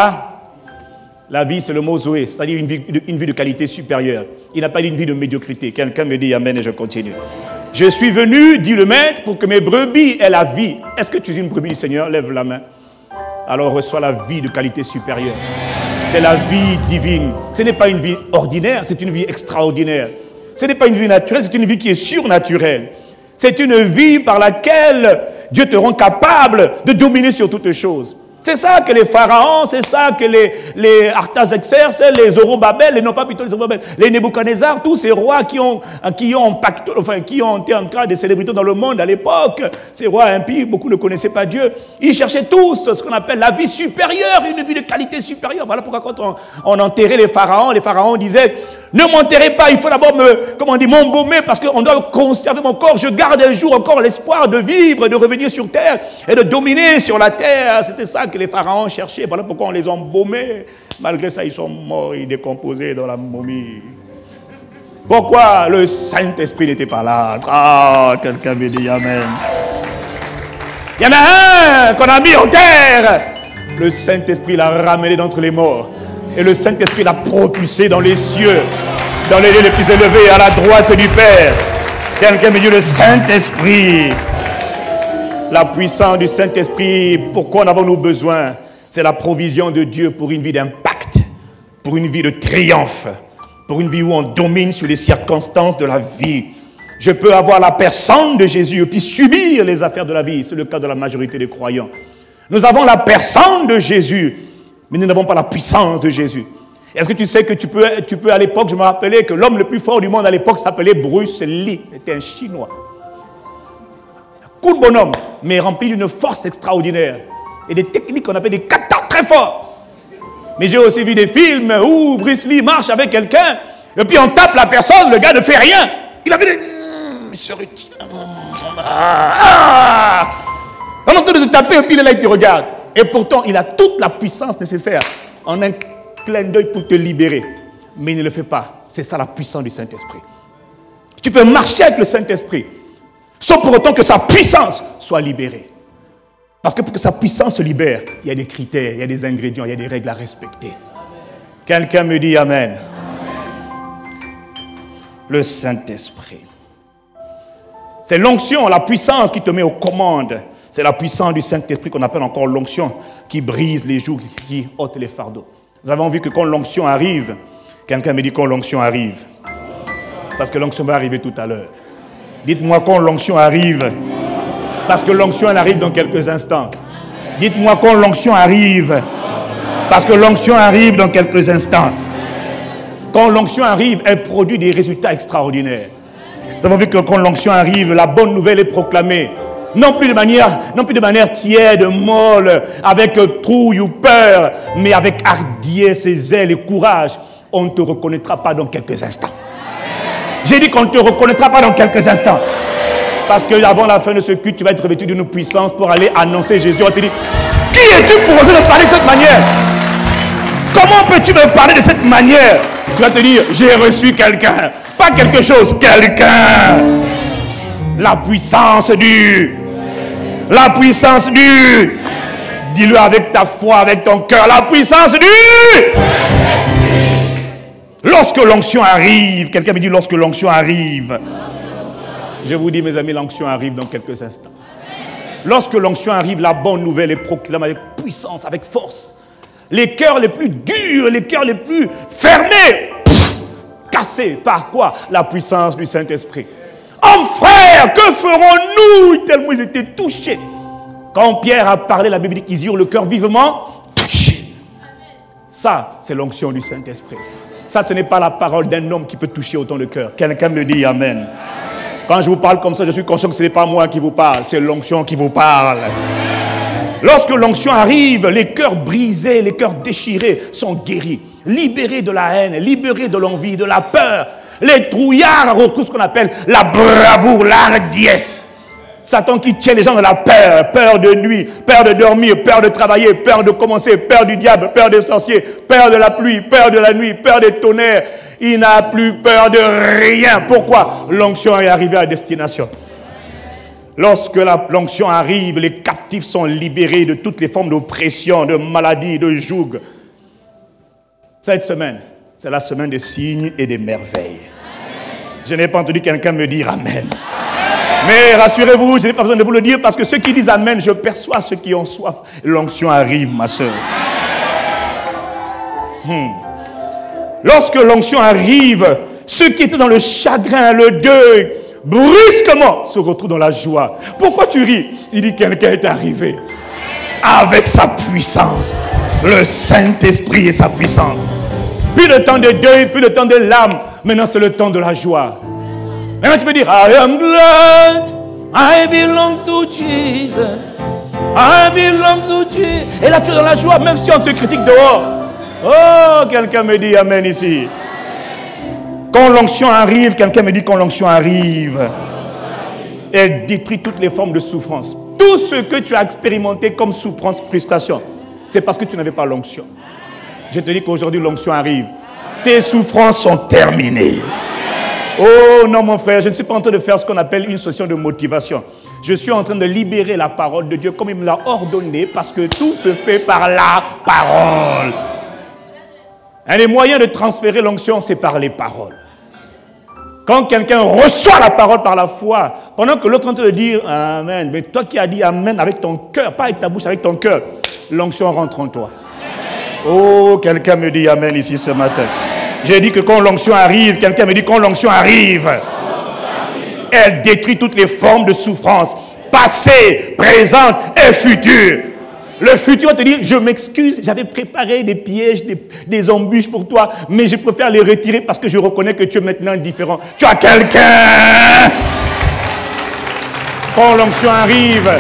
la vie, c'est le mot Zoé, c'est-à-dire une vie de qualité supérieure. Il n'a pas dit une vie de médiocrité. Quelqu'un me dit Amen et je continue. Je suis venu, dit le maître, pour que mes brebis aient la vie. Est-ce que tu es une brebis du Seigneur? Lève la main. Alors reçois la vie de qualité supérieure. C'est la vie divine. Ce n'est pas une vie ordinaire, c'est une vie extraordinaire. Ce n'est pas une vie naturelle, c'est une vie qui est surnaturelle. C'est une vie par laquelle Dieu te rend capable de dominer sur toutes choses. C'est ça que les pharaons, c'est ça que les Artaxerxès, les Zorobabel, les non pas plutôt les Zorobabel, les Nebuchadnezzar, tous ces rois qui ont été en train de célébrités dans le monde à l'époque, ces rois impies, beaucoup ne connaissaient pas Dieu. Ils cherchaient tous ce qu'on appelle la vie supérieure, une vie de qualité supérieure. Voilà pourquoi quand on enterrait les pharaons disaient, ne m'enterrez pas, il faut d'abord m'embaumer parce qu'on doit conserver mon corps. Je garde un jour encore l'espoir de vivre, de revenir sur terre et de dominer sur la terre. C'était ça que les pharaons cherchaient. Voilà pourquoi on les embaumait. Malgré ça, ils sont morts, ils décomposés dans la momie. Pourquoi le Saint-Esprit n'était pas là? Ah, quelqu'un me dit Amen. Il y en a un qu'on a mis en terre. Le Saint-Esprit l'a ramené d'entre les morts. Et le Saint-Esprit l'a propulsé dans les cieux, dans les lieux les plus élevés, à la droite du Père. Quelqu'un me dit le Saint-Esprit. La puissance du Saint-Esprit, pourquoi en avons-nous besoin? C'est la provision de Dieu pour une vie d'impact, pour une vie de triomphe, pour une vie où on domine sur les circonstances de la vie. Je peux avoir la personne de Jésus et puis subir les affaires de la vie. C'est le cas de la majorité des croyants. Nous avons la personne de Jésus, mais nous n'avons pas la puissance de Jésus. Est-ce que tu sais que tu peux à l'époque, je me rappelais que l'homme le plus fort du monde à l'époque s'appelait Bruce Lee. C'était un Chinois. Un coup de bonhomme, mais rempli d'une force extraordinaire. Et des techniques qu'on appelle des katas très forts. Mais j'ai aussi vu des films où Bruce Lee marche avec quelqu'un, et puis on tape la personne, le gars ne fait rien. Il avait des... il se retire. On est en train de te taper, et puis il est là, il te regarde. Et pourtant, il a toute la puissance nécessaire en un clin d'œil pour te libérer. Mais il ne le fait pas. C'est ça la puissance du Saint-Esprit. Tu peux marcher avec le Saint-Esprit, sans pour autant que sa puissance soit libérée. Parce que pour que sa puissance se libère, il y a des critères, il y a des ingrédients, il y a des règles à respecter. Quelqu'un me dit Amen. Le Saint-Esprit. C'est l'onction, la puissance qui te met aux commandes. C'est la puissance du Saint-Esprit qu'on appelle encore l'onction, qui brise les jougs, qui ôte les fardeaux. Nous avons vu que quand l'onction arrive, quelqu'un me dit quand l'onction arrive. Parce que l'onction va arriver tout à l'heure. Dites-moi quand l'onction arrive. Parce que l'onction, elle arrive dans quelques instants. Dites-moi quand l'onction arrive. Parce que l'onction arrive dans quelques instants. Quand l'onction arrive, elle produit des résultats extraordinaires. Nous avons vu que quand l'onction arrive, la bonne nouvelle est proclamée. Non plus de manière tiède, molle, avec trouille ou peur, mais avec hardiesse, zèle et courage. On ne te reconnaîtra pas dans quelques instants. J'ai dit qu'on ne te reconnaîtra pas dans quelques instants. Parce qu'avant la fin de ce culte, tu vas être revêtu d'une puissance pour aller annoncer Jésus. On te dit, qui es-tu pour oser me parler de cette manière? Comment peux-tu me parler de cette manière? Tu vas te dire, j'ai reçu quelqu'un. Pas quelque chose, quelqu'un. La puissance du... La puissance du... Dis-le avec ta foi, avec ton cœur. La puissance du... Lorsque l'onction arrive, quelqu'un me dit lorsque l'onction arrive. Je vous dis mes amis, l'onction arrive dans quelques instants. Lorsque l'onction arrive, la bonne nouvelle est proclamée avec puissance, avec force. Les cœurs les plus durs, les cœurs les plus fermés, cassés par quoi? La puissance du Saint-Esprit. Hommes, frères, que ferons-nous? Tellement ils étaient touchés. Quand Pierre a parlé, la Bible dit qu'ils eurent le cœur vivement touché. Ça, c'est l'onction du Saint-Esprit. Ça, ce n'est pas la parole d'un homme qui peut toucher autant de cœur. Quelqu'un me dit Amen. Quand je vous parle comme ça, je suis conscient que ce n'est pas moi qui vous parle, c'est l'onction qui vous parle. Lorsque l'onction arrive, les cœurs brisés, les cœurs déchirés sont guéris, libérés de la haine, libérés de l'envie, de la peur. Les trouillards retrouvent ce qu'on appelle la bravoure, l'hardiesse. Satan qui tient les gens dans la peur, peur de nuit, peur de dormir, peur de travailler, peur de commencer, peur du diable, peur des sorciers, peur de la pluie, peur de la nuit, peur des tonnerres. Il n'a plus peur de rien. Pourquoi? L'onction est arrivée à destination. Lorsque l'onction arrive, les captifs sont libérés de toutes les formes d'oppression, de maladie, de joug. Cette semaine, c'est la semaine des signes et des merveilles. Amen. Je n'ai pas entendu quelqu'un me dire Amen. Amen. Mais rassurez-vous, je n'ai pas besoin de vous le dire parce que ceux qui disent Amen, je perçois ceux qui ont soif. L'onction arrive, ma soeur. Lorsque l'onction arrive, ceux qui étaient dans le chagrin, le deuil, brusquement se retrouvent dans la joie. Pourquoi tu ris? Il dit quelqu'un est arrivé avec sa puissance. Le Saint-Esprit et sa puissance. Plus de temps de deuil, plus de temps de larmes. Maintenant, c'est le temps de la joie. Maintenant, tu peux dire, I am glad, I belong to Jesus. I belong to Jesus. Et là, tu es dans la joie, même si on te critique dehors. Oh, quelqu'un me dit Amen ici. Quand l'onction arrive, quelqu'un me dit quand l'onction arrive, elle détruit toutes les formes de souffrance. Tout ce que tu as expérimenté comme souffrance, frustration, c'est parce que tu n'avais pas l'onction. Je te dis qu'aujourd'hui l'onction arrive. Tes souffrances sont terminées. Oh non mon frère, je ne suis pas en train de faire ce qu'on appelle une session de motivation. Je suis en train de libérer la parole de Dieu comme il me l'a ordonné parce que tout se fait par la parole. Un des moyens de transférer l'onction, c'est par les paroles. Quand quelqu'un reçoit la parole par la foi, pendant que l'autre est en train de dire Amen, mais toi qui as dit Amen avec ton cœur, pas avec ta bouche, avec ton cœur, l'onction rentre en toi. Oh, quelqu'un me dit Amen ici ce matin. J'ai dit que quand l'onction arrive, quelqu'un me dit quand l'onction arrive, elle détruit toutes les formes de souffrance, passée, présente et future. Le futur va te dire, je m'excuse, j'avais préparé des pièges, des embûches pour toi, mais je préfère les retirer parce que je reconnais que tu es maintenant différent. Tu as quelqu'un. Quand l'onction arrive,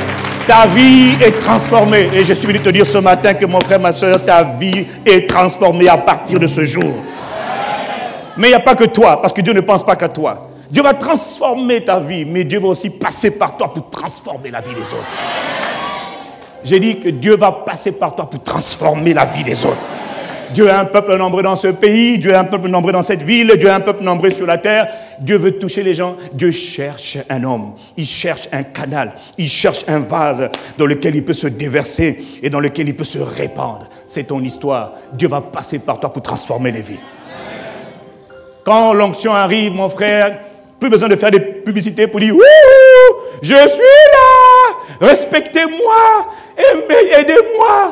Ta vie est transformée. Et je suis venu te dire ce matin que mon frère, ma soeur, ta vie est transformée à partir de ce jour. Mais il n'y a pas que toi, parce que Dieu ne pense pas qu'à toi. Dieu va transformer ta vie, mais Dieu va aussi passer par toi pour transformer la vie des autres. J'ai dit que Dieu va passer par toi pour transformer la vie des autres. Dieu a un peuple nombreux dans ce pays, Dieu a un peuple nombreux dans cette ville, Dieu a un peuple nombreux sur la terre. Dieu veut toucher les gens. Dieu cherche un homme, il cherche un canal, il cherche un vase dans lequel il peut se déverser et dans lequel il peut se répandre. C'est ton histoire. Dieu va passer par toi pour transformer les vies. Quand l'onction arrive, mon frère, plus besoin de faire des publicités pour dire « Wouhou, je suis là, respectez-moi, aidez-moi ».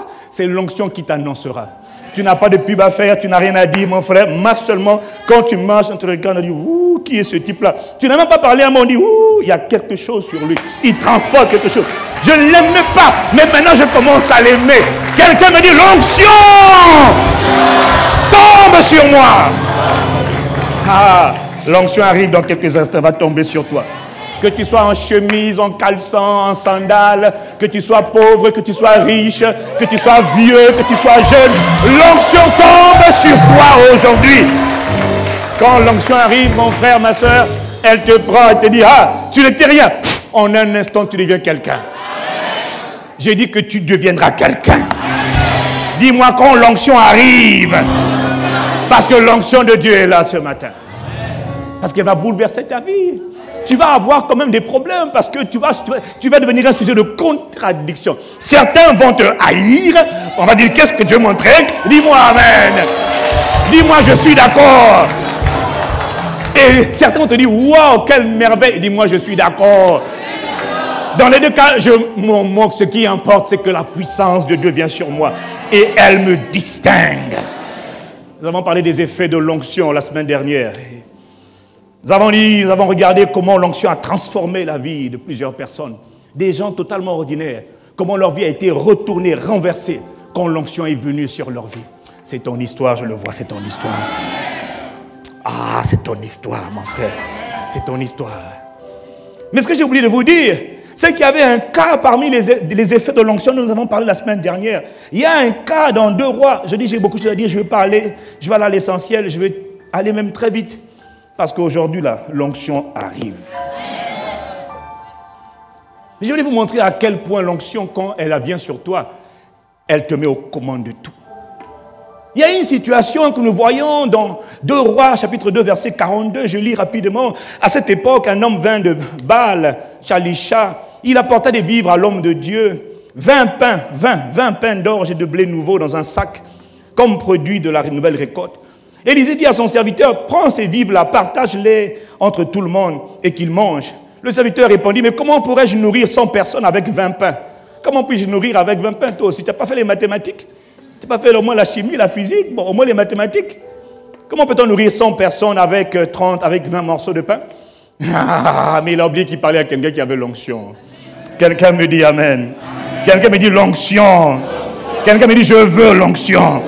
C'est l'onction qui t'annoncera. Tu n'as pas de pub à faire, tu n'as rien à dire, mon frère. Marche seulement. Quand tu marches, on te regarde, on dit « Ouh, qui est ce type-là » Tu n'as même pas parlé à moi, on dit « Ouh, il y a quelque chose sur lui. Il transporte quelque chose. » Je ne l'aimais pas, mais maintenant je commence à l'aimer. Quelqu'un me dit « L'onction tombe sur moi ». Ah, l'onction arrive dans quelques instants, va tomber sur toi. Que tu sois en chemise, en caleçon, en sandales, que tu sois pauvre, que tu sois riche, que tu sois vieux, que tu sois jeune, l'onction tombe sur toi aujourd'hui. Quand l'onction arrive, mon frère, ma soeur, elle te prend, elle te dit, ah, tu n'étais rien. En un instant, tu deviens quelqu'un. J'ai dit que tu deviendras quelqu'un. Dis-moi quand l'onction arrive. Parce que l'onction de Dieu est là ce matin. Parce qu'elle va bouleverser ta vie. Tu vas avoir quand même des problèmes parce que tu vas devenir un sujet de contradiction. Certains vont te haïr. On va dire, qu'est-ce que Dieu m'entraîne? Dis-moi amen. Dis-moi, je suis d'accord. Et certains vont te dire, waouh, quelle merveille. Dis-moi, je suis d'accord. Dans les deux cas, je m'en moque. Ce qui importe, c'est que la puissance de Dieu vient sur moi. Et elle me distingue. Nous avons parlé des effets de l'onction la semaine dernière. Nous avons regardé comment l'onction a transformé la vie de plusieurs personnes. Des gens totalement ordinaires. Comment leur vie a été retournée, renversée quand l'onction est venue sur leur vie. C'est ton histoire, je le vois, c'est ton histoire. Ah, c'est ton histoire, mon frère. C'est ton histoire. Mais ce que j'ai oublié de vous dire, c'est qu'il y avait un cas parmi les effets de l'onction dont nous avons parlé la semaine dernière. Il y a un cas dans 2 Rois. Je dis, j'ai beaucoup de choses à dire, je vais aller à l'essentiel, je vais aller même très vite. Parce qu'aujourd'hui, là, l'onction arrive. Mais je voulais vous montrer à quel point l'onction, quand elle vient sur toi, elle te met aux commandes de tout. Il y a une situation que nous voyons dans 2 Rois, chapitre 2, verset 42. Je lis rapidement. À cette époque, un homme vint de Baal, Shalisha. Il apporta des vivres à l'homme de Dieu. 20 pains d'orge et de blé nouveau dans un sac, comme produit de la nouvelle récolte. Élisée dit à son serviteur, prends ces vivres-là, partage-les entre tout le monde et qu'ils mangent. Le serviteur répondit, mais comment pourrais-je nourrir 100 personnes avec 20 pains? Comment puis-je nourrir avec 20 pains, toi aussi? Tu n'as pas fait les mathématiques? Tu n'as pas fait au moins la chimie, la physique? Bon, au moins les mathématiques? Comment peut-on nourrir 100 personnes avec 20 morceaux de pain? Ah, mais il a oublié qu'il parlait à quelqu'un qui avait l'onction. Quelqu'un me dit amen. Quelqu'un me dit l'onction. Quelqu'un me dit je veux l'onction.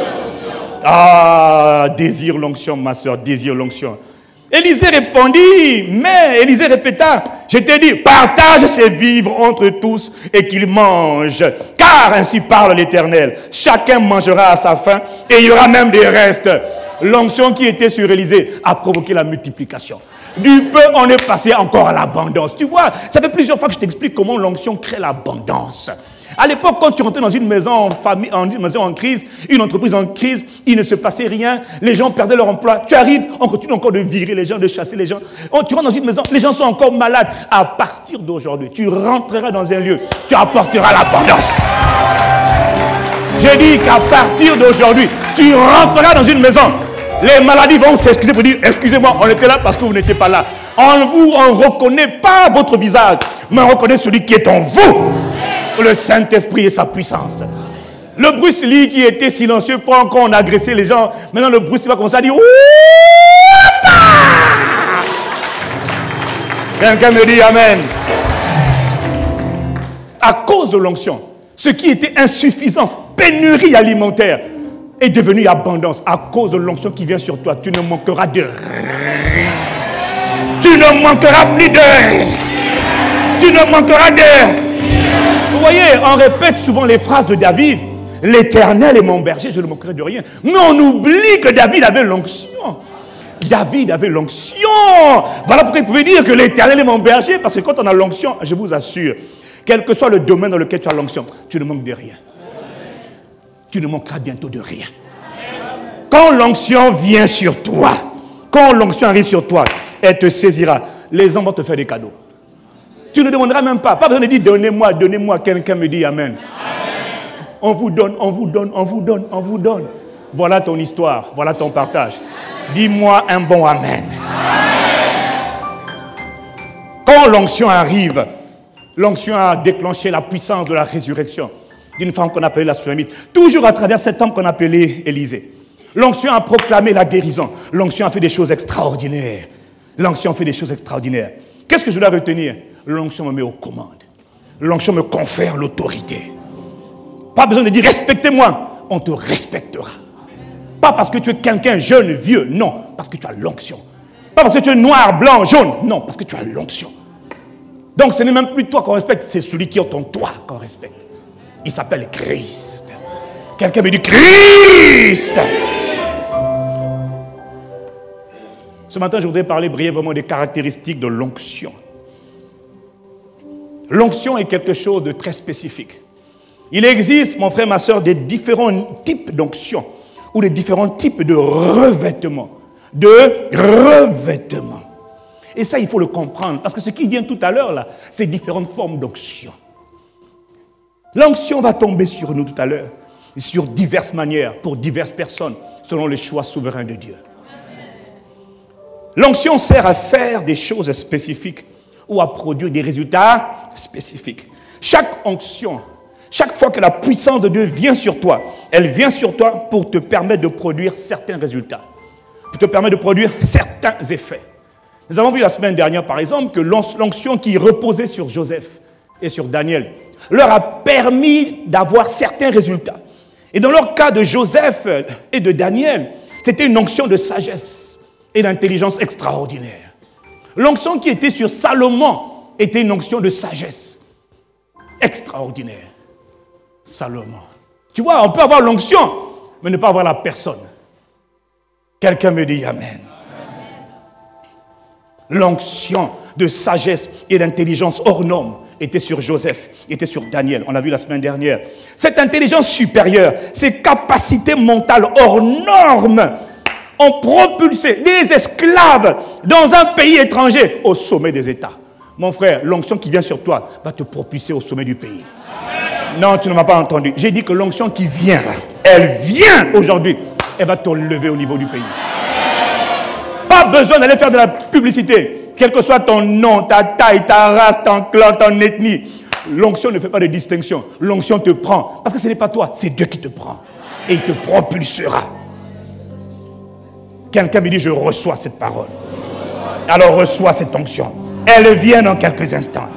Ah, désire l'onction, ma soeur, désire l'onction. Élisée répondit, mais Élisée répéta, je t'ai dit, partage ces vivres entre tous et qu'ils mangent. Car ainsi parle l'Éternel, chacun mangera à sa faim et il y aura même des restes. L'onction qui était sur Élisée a provoqué la multiplication. Du peu, on est passé encore à l'abondance. Tu vois, ça fait plusieurs fois que je t'explique comment l'onction crée l'abondance. À l'époque, quand tu rentrais dans une maison en famille, une maison en crise, une entreprise en crise, il ne se passait rien, les gens perdaient leur emploi. Tu arrives, on continue encore de virer les gens, de chasser les gens. Tu rentres dans une maison, les gens sont encore malades. À partir d'aujourd'hui, tu rentreras dans un lieu, tu apporteras l'abondance. J'ai dit qu'à partir d'aujourd'hui, tu rentreras dans une maison. Les maladies vont s'excuser pour dire, excusez-moi, on était là parce que vous n'étiez pas là. On ne reconnaît pas votre visage, mais on reconnaît celui qui est en vous. Le Saint-Esprit et sa puissance. Le Bruce Lee qui était silencieux quand on agressait les gens, maintenant le Bruce Lee va commencer à dire Oupa! Quelqu'un me dit amen. À cause de l'onction, ce qui était insuffisance, pénurie alimentaire, est devenu abondance. À cause de l'onction qui vient sur toi, tu ne manqueras de rien. Tu ne manqueras plus de. Tu ne manqueras de. Vous voyez, on répète souvent les phrases de David. L'Éternel est mon berger, je ne manquerai de rien. Mais on oublie que David avait l'onction. David avait l'onction. Voilà pourquoi il pouvait dire que l'Éternel est mon berger. Parce que quand on a l'onction, je vous assure, quel que soit le domaine dans lequel tu as l'onction, tu ne manques de rien. Tu ne manqueras bientôt de rien. Quand l'onction vient sur toi, quand l'onction arrive sur toi, elle te saisira. Les hommes vont te faire des cadeaux. Tu ne demanderas même pas. Pas besoin de dire donnez-moi, donnez-moi. Quelqu'un me dit amen. On vous donne, on vous donne, on vous donne, on vous donne. Voilà ton histoire, voilà ton partage. Dis-moi un bon amen. Quand l'onction arrive, l'onction a déclenché la puissance de la résurrection d'une femme qu'on appelait la Sulamite. Toujours à travers cet homme qu'on appelait Élisée. L'onction a proclamé la guérison. L'onction a fait des choses extraordinaires. L'onction fait des choses extraordinaires. Qu'est-ce que je dois retenir? L'onction me met aux commandes. L'onction me confère l'autorité. Pas besoin de dire respectez-moi. On te respectera. Pas parce que tu es quelqu'un jeune, vieux. Non, parce que tu as l'onction. Pas parce que tu es noir, blanc, jaune. Non, parce que tu as l'onction. Donc ce n'est même plus toi qu'on respecte, c'est celui qui est en toi qu'on respecte. Il s'appelle Christ. Quelqu'un me dit Christ. Ce matin, je voudrais parler brièvement des caractéristiques de l'onction. L'onction est quelque chose de très spécifique. Il existe, mon frère, ma soeur, des différents types d'onction ou des différents types de revêtements. Et ça, il faut le comprendre. Parce que ce qui vient tout à l'heure, là, c'est différentes formes d'onction. L'onction va tomber sur nous tout à l'heure, sur diverses manières, pour diverses personnes, selon le choix souverain de Dieu. L'onction sert à faire des choses spécifiques ou à produire des résultats spécifiques. Chaque onction, chaque fois que la puissance de Dieu vient sur toi, elle vient sur toi pour te permettre de produire certains résultats, pour te permettre de produire certains effets. Nous avons vu la semaine dernière, par exemple, que l'onction qui reposait sur Joseph et sur Daniel leur a permis d'avoir certains résultats. Et dans leur cas de Joseph et de Daniel, c'était une onction de sagesse et d'intelligence extraordinaire. L'onction qui était sur Salomon était une onction de sagesse extraordinaire. Salomon. Tu vois, on peut avoir l'onction, mais ne pas avoir la personne. Quelqu'un me dit amen. L'onction de sagesse et d'intelligence hors norme était sur Joseph, était sur Daniel. On l'a vu la semaine dernière. Cette intelligence supérieure, ces capacités mentales hors normes ont propulsé des esclaves dans un pays étranger au sommet des États. Mon frère, l'onction qui vient sur toi va te propulser au sommet du pays. Non, tu ne m'as pas entendu. J'ai dit que l'onction qui vient, elle vient aujourd'hui, elle va te lever au niveau du pays. Pas besoin d'aller faire de la publicité. Quel que soit ton nom, ta taille, ta race, ton clan, ton ethnie. L'onction ne fait pas de distinction. L'onction te prend. Parce que ce n'est pas toi, c'est Dieu qui te prend. Et il te propulsera. Quelqu'un me dit, je reçois cette parole. Alors reçois cette onction. Elle vient dans quelques instants.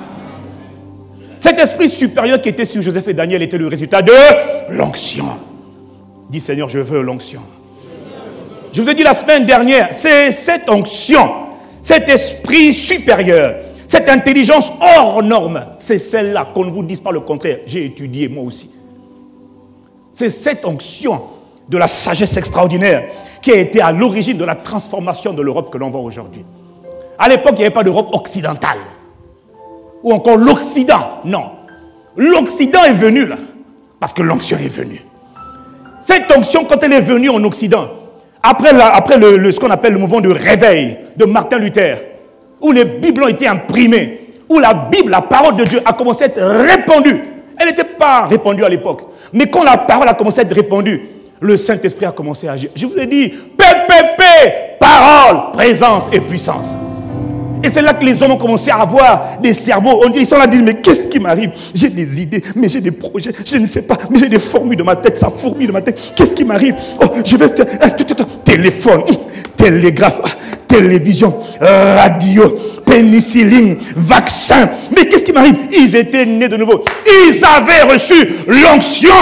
Cet esprit supérieur qui était sur Joseph et Daniel était le résultat de l'onction. Dis Seigneur, je veux l'onction. Je vous ai dit la semaine dernière, c'est cette onction, cet esprit supérieur, cette intelligence hors norme, c'est celle-là, qu'on ne vous dise pas le contraire. J'ai étudié moi aussi. C'est cette onction de la sagesse extraordinaire qui a été à l'origine de la transformation de l'Europe que l'on voit aujourd'hui. À l'époque, il n'y avait pas d'Europe occidentale. Ou encore l'Occident. Non. L'Occident est venu là. Parce que l'onction est venue. Cette onction, quand elle est venue en Occident, après ce qu'on appelle le mouvement de réveil de Martin Luther, où les Bibles ont été imprimées, où la Bible, la parole de Dieu, a commencé à être répandue. Elle n'était pas répandue à l'époque. Mais quand la parole a commencé à être répandue, le Saint-Esprit a commencé à agir. Je vous ai dit, PPP, parole, présence et puissance. Et c'est là que les hommes ont commencé à avoir des cerveaux. Ils sont là à dire, mais qu'est-ce qui m'arrive? J'ai des idées, mais j'ai des projets, je ne sais pas, mais j'ai des formules de ma tête, ça fourmille de ma tête. Qu'est-ce qui m'arrive? Oh, je vais faire téléphone, télégraphe, télévision, radio, pénicilline, vaccin. Mais qu'est-ce qui m'arrive? Ils étaient nés de nouveau. Ils avaient reçu l'onction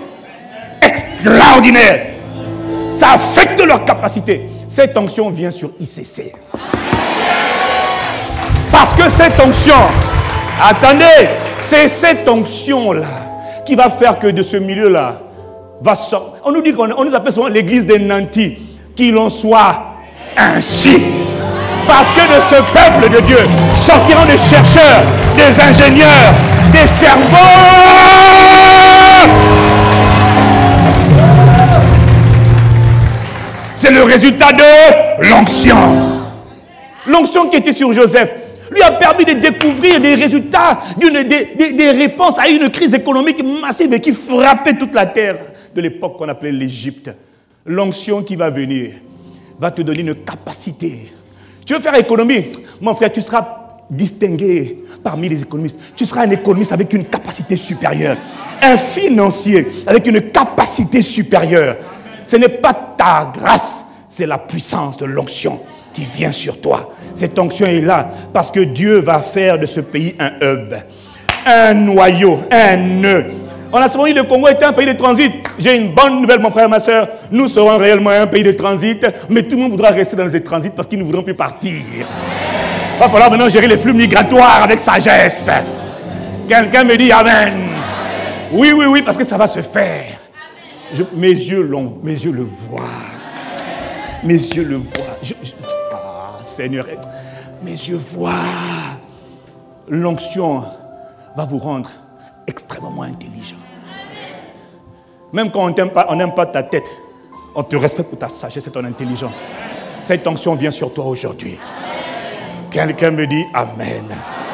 extraordinaire. Ça affecte leur capacité. Cette onction vient sur ICC. Parce que cette onction Attendez, c'est cette onction-là qui va faire que de ce milieu-là va sortir. On nous dit qu'on nous appelle souvent l'église des nantis. Qu'il en soit ainsi. Parce que de ce peuple de Dieu sortiront des chercheurs, des ingénieurs, des cerveaux. C'est le résultat de l'onction. L'onction qui était sur Joseph lui a permis de découvrir des résultats, des réponses à une crise économique massive qui frappait toute la terre de l'époque qu'on appelait l'Égypte. L'onction qui va venir va te donner une capacité. Tu veux faire économie? Mon frère, tu seras distingué parmi les économistes. Tu seras un économiste avec une capacité supérieure. Un financier avec une capacité supérieure. Ce n'est pas ta grâce, c'est la puissance de l'onction qui vient sur toi. Cette onction est là parce que Dieu va faire de ce pays un hub, un noyau, un nœud. On a souvent dit que le Congo est un pays de transit. J'ai une bonne nouvelle, mon frère et ma soeur. Nous serons réellement un pays de transit, mais tout le monde voudra rester dans les transits parce qu'ils ne voudront plus partir. Il va falloir maintenant gérer les flux migratoires avec sagesse. Quelqu'un me dit Amen. Oui, parce que ça va se faire. Mes yeux le voient. Mes yeux le voient. Seigneur, mes yeux voient. L'onction va vous rendre extrêmement intelligent. Même quand on n'aime pas ta tête, on te respecte pour ta sagesse et ton intelligence. Cette onction vient sur toi aujourd'hui. Quelqu'un me dit Amen.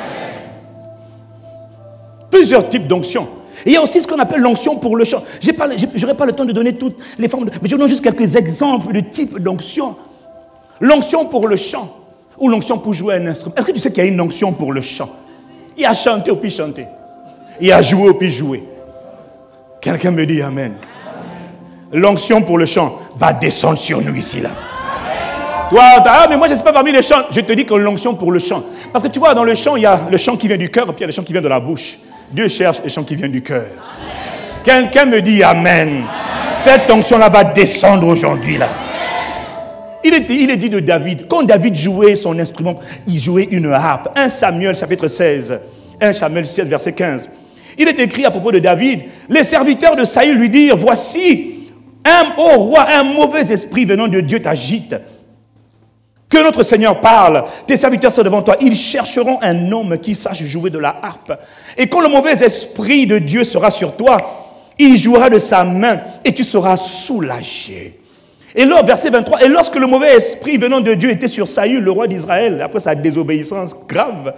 Plusieurs types d'onction. Il y a aussi ce qu'on appelle l'onction pour le chant. Je n'aurai pas le temps de donner toutes les formes, mais je donne juste quelques exemples de types d'onction. L'onction pour le chant ou l'onction pour jouer un instrument. Est-ce que tu sais qu'il y a une onction pour le chant? Il y a chanter ou puis chanter. Il y a jouer ou puis jouer. Quelqu'un me dit Amen. L'onction pour le chant va descendre sur nous ici là. Toi, mais moi je ne suis pas parmi les chants. Je te dis que l'onction pour le chant. Parce que tu vois, dans le chant, il y a le chant qui vient du cœur et puis il y a le chant qui vient de la bouche. Dieu cherche le chant qui vient du cœur. Quelqu'un me dit Amen. Cette onction-là va descendre aujourd'hui là. Il est dit de David, quand David jouait son instrument, il jouait une harpe. 1 Samuel chapitre 16, 1 Samuel 16 verset 15. Il est écrit à propos de David, les serviteurs de Saül lui dirent, voici, ô roi, un mauvais esprit venant de Dieu t'agite. Que notre Seigneur parle, tes serviteurs sont devant toi, ils chercheront un homme qui sache jouer de la harpe. Et quand le mauvais esprit de Dieu sera sur toi, il jouera de sa main et tu seras soulagé. Et là, verset 23, et lorsque le mauvais esprit venant de Dieu était sur Saül, le roi d'Israël, après sa désobéissance grave,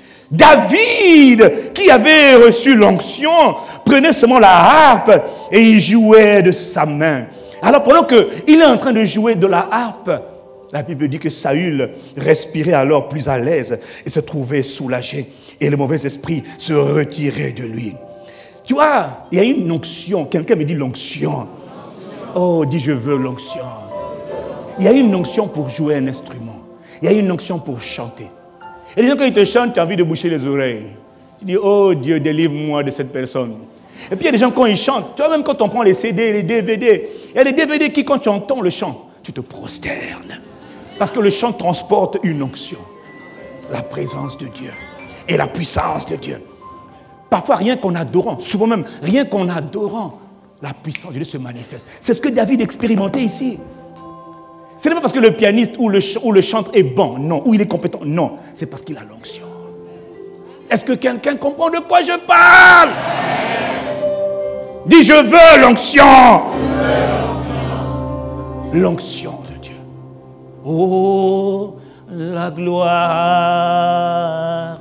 David, qui avait reçu l'onction, prenait seulement la harpe et il jouait de sa main. Alors pendant qu'il est en train de jouer de la harpe, la Bible dit que Saül respirait alors plus à l'aise et se trouvait soulagé. Et le mauvais esprit se retirait de lui. Tu vois, il y a une onction. Quelqu'un me dit l'onction. Oh, dis je veux l'onction. Il y a une onction pour jouer un instrument. Il y a une onction pour chanter. Et les gens, quand ils te chantent, tu as envie de boucher les oreilles. Tu dis, oh Dieu, délivre-moi de cette personne. Et puis il y a des gens, quand ils chantent, tu vois, même quand on prend les CD, les DVD, il y a des DVD qui, quand tu entends le chant, tu te prosternes. Parce que le chant transporte une onction. La présence de Dieu. Et la puissance de Dieu. Parfois, rien qu'en adorant, souvent même, rien qu'en adorant, la puissance de Dieu se manifeste. C'est ce que David expérimentait ici. Ce n'est pas parce que le pianiste ou le chanteur est bon, non, ou il est compétent, non. C'est parce qu'il a l'onction. Est-ce que quelqu'un comprend de quoi je parle? Dis, je veux l'onction. L'onction de Dieu. Oh, la gloire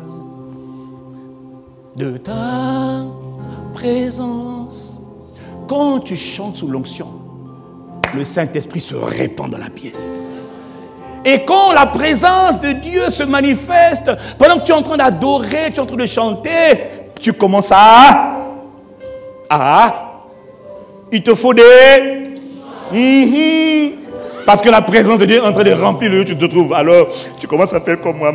de ta présence. Quand tu chantes sous l'onction, le Saint-Esprit se répand dans la pièce. Et quand la présence de Dieu se manifeste, pendant que tu es en train d'adorer, tu es en train de chanter, tu commences il te faut des... Parce que la présence de Dieu est en train de remplir le lieu où tu te trouves. Alors, tu commences à faire comme moi.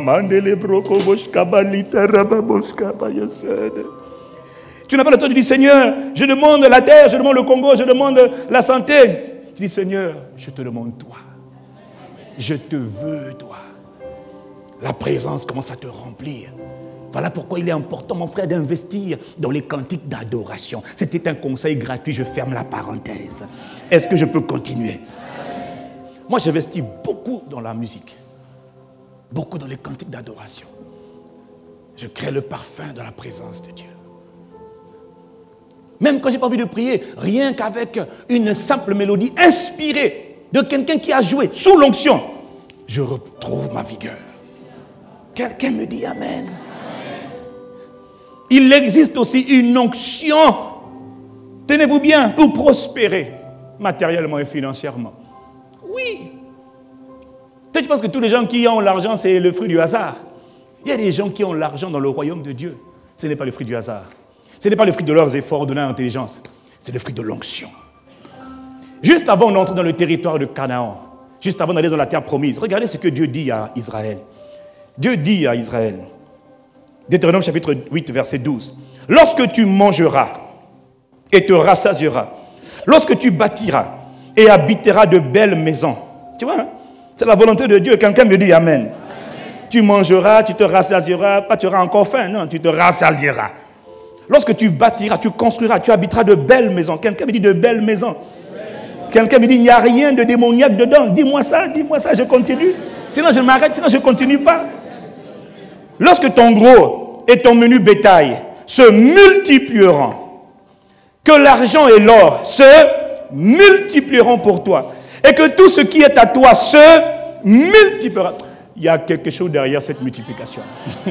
Tu n'as pas le temps de dire, Seigneur, je demande la terre, je demande le Congo, je demande la santé. Tu dis, Seigneur, je te demande toi. Je te veux toi. La présence commence à te remplir. Voilà pourquoi il est important, mon frère, d'investir dans les cantiques d'adoration. C'était un conseil gratuit, je ferme la parenthèse. Est-ce que je peux continuer? Moi, j'investis beaucoup dans la musique, beaucoup dans les cantiques d'adoration. Je crée le parfum de la présence de Dieu. Même quand je n'ai pas envie de prier, rien qu'avec une simple mélodie inspirée de quelqu'un qui a joué sous l'onction, je retrouve ma vigueur. Quelqu'un me dit Amen. Il existe aussi une onction, tenez-vous bien, pour prospérer matériellement et financièrement. Oui. Peut-être tu penses que tous les gens qui ont l'argent, c'est le fruit du hasard. Il y a des gens qui ont l'argent dans le royaume de Dieu. Ce n'est pas le fruit du hasard. Ce n'est pas le fruit de leurs efforts de l'intelligence. C'est le fruit de l'onction. Juste avant d'entrer dans le territoire de Canaan, juste avant d'aller dans la terre promise, regardez ce que Dieu dit à Israël. Dieu dit à Israël, Deutéronome chapitre 8, verset 12. Lorsque tu mangeras et te rassasieras, lorsque tu bâtiras et habiteras de belles maisons. Tu vois, hein? C'est la volonté de Dieu. Quelqu'un me dit Amen. Amen. Tu mangeras, tu te rassasieras, pas tu auras encore faim, non, tu te rassasieras. Lorsque tu bâtiras, tu construiras, tu habiteras de belles maisons. Quelqu'un me dit de belles maisons. Quelqu'un me dit il n'y a rien de démoniaque dedans. Dis-moi ça, je continue. Sinon je m'arrête, sinon je ne continue pas. Lorsque ton gros et ton menu bétail se multiplieront, que l'argent et l'or se multiplieront pour toi, et que tout ce qui est à toi se multipliera. Il y a quelque chose derrière cette multiplication.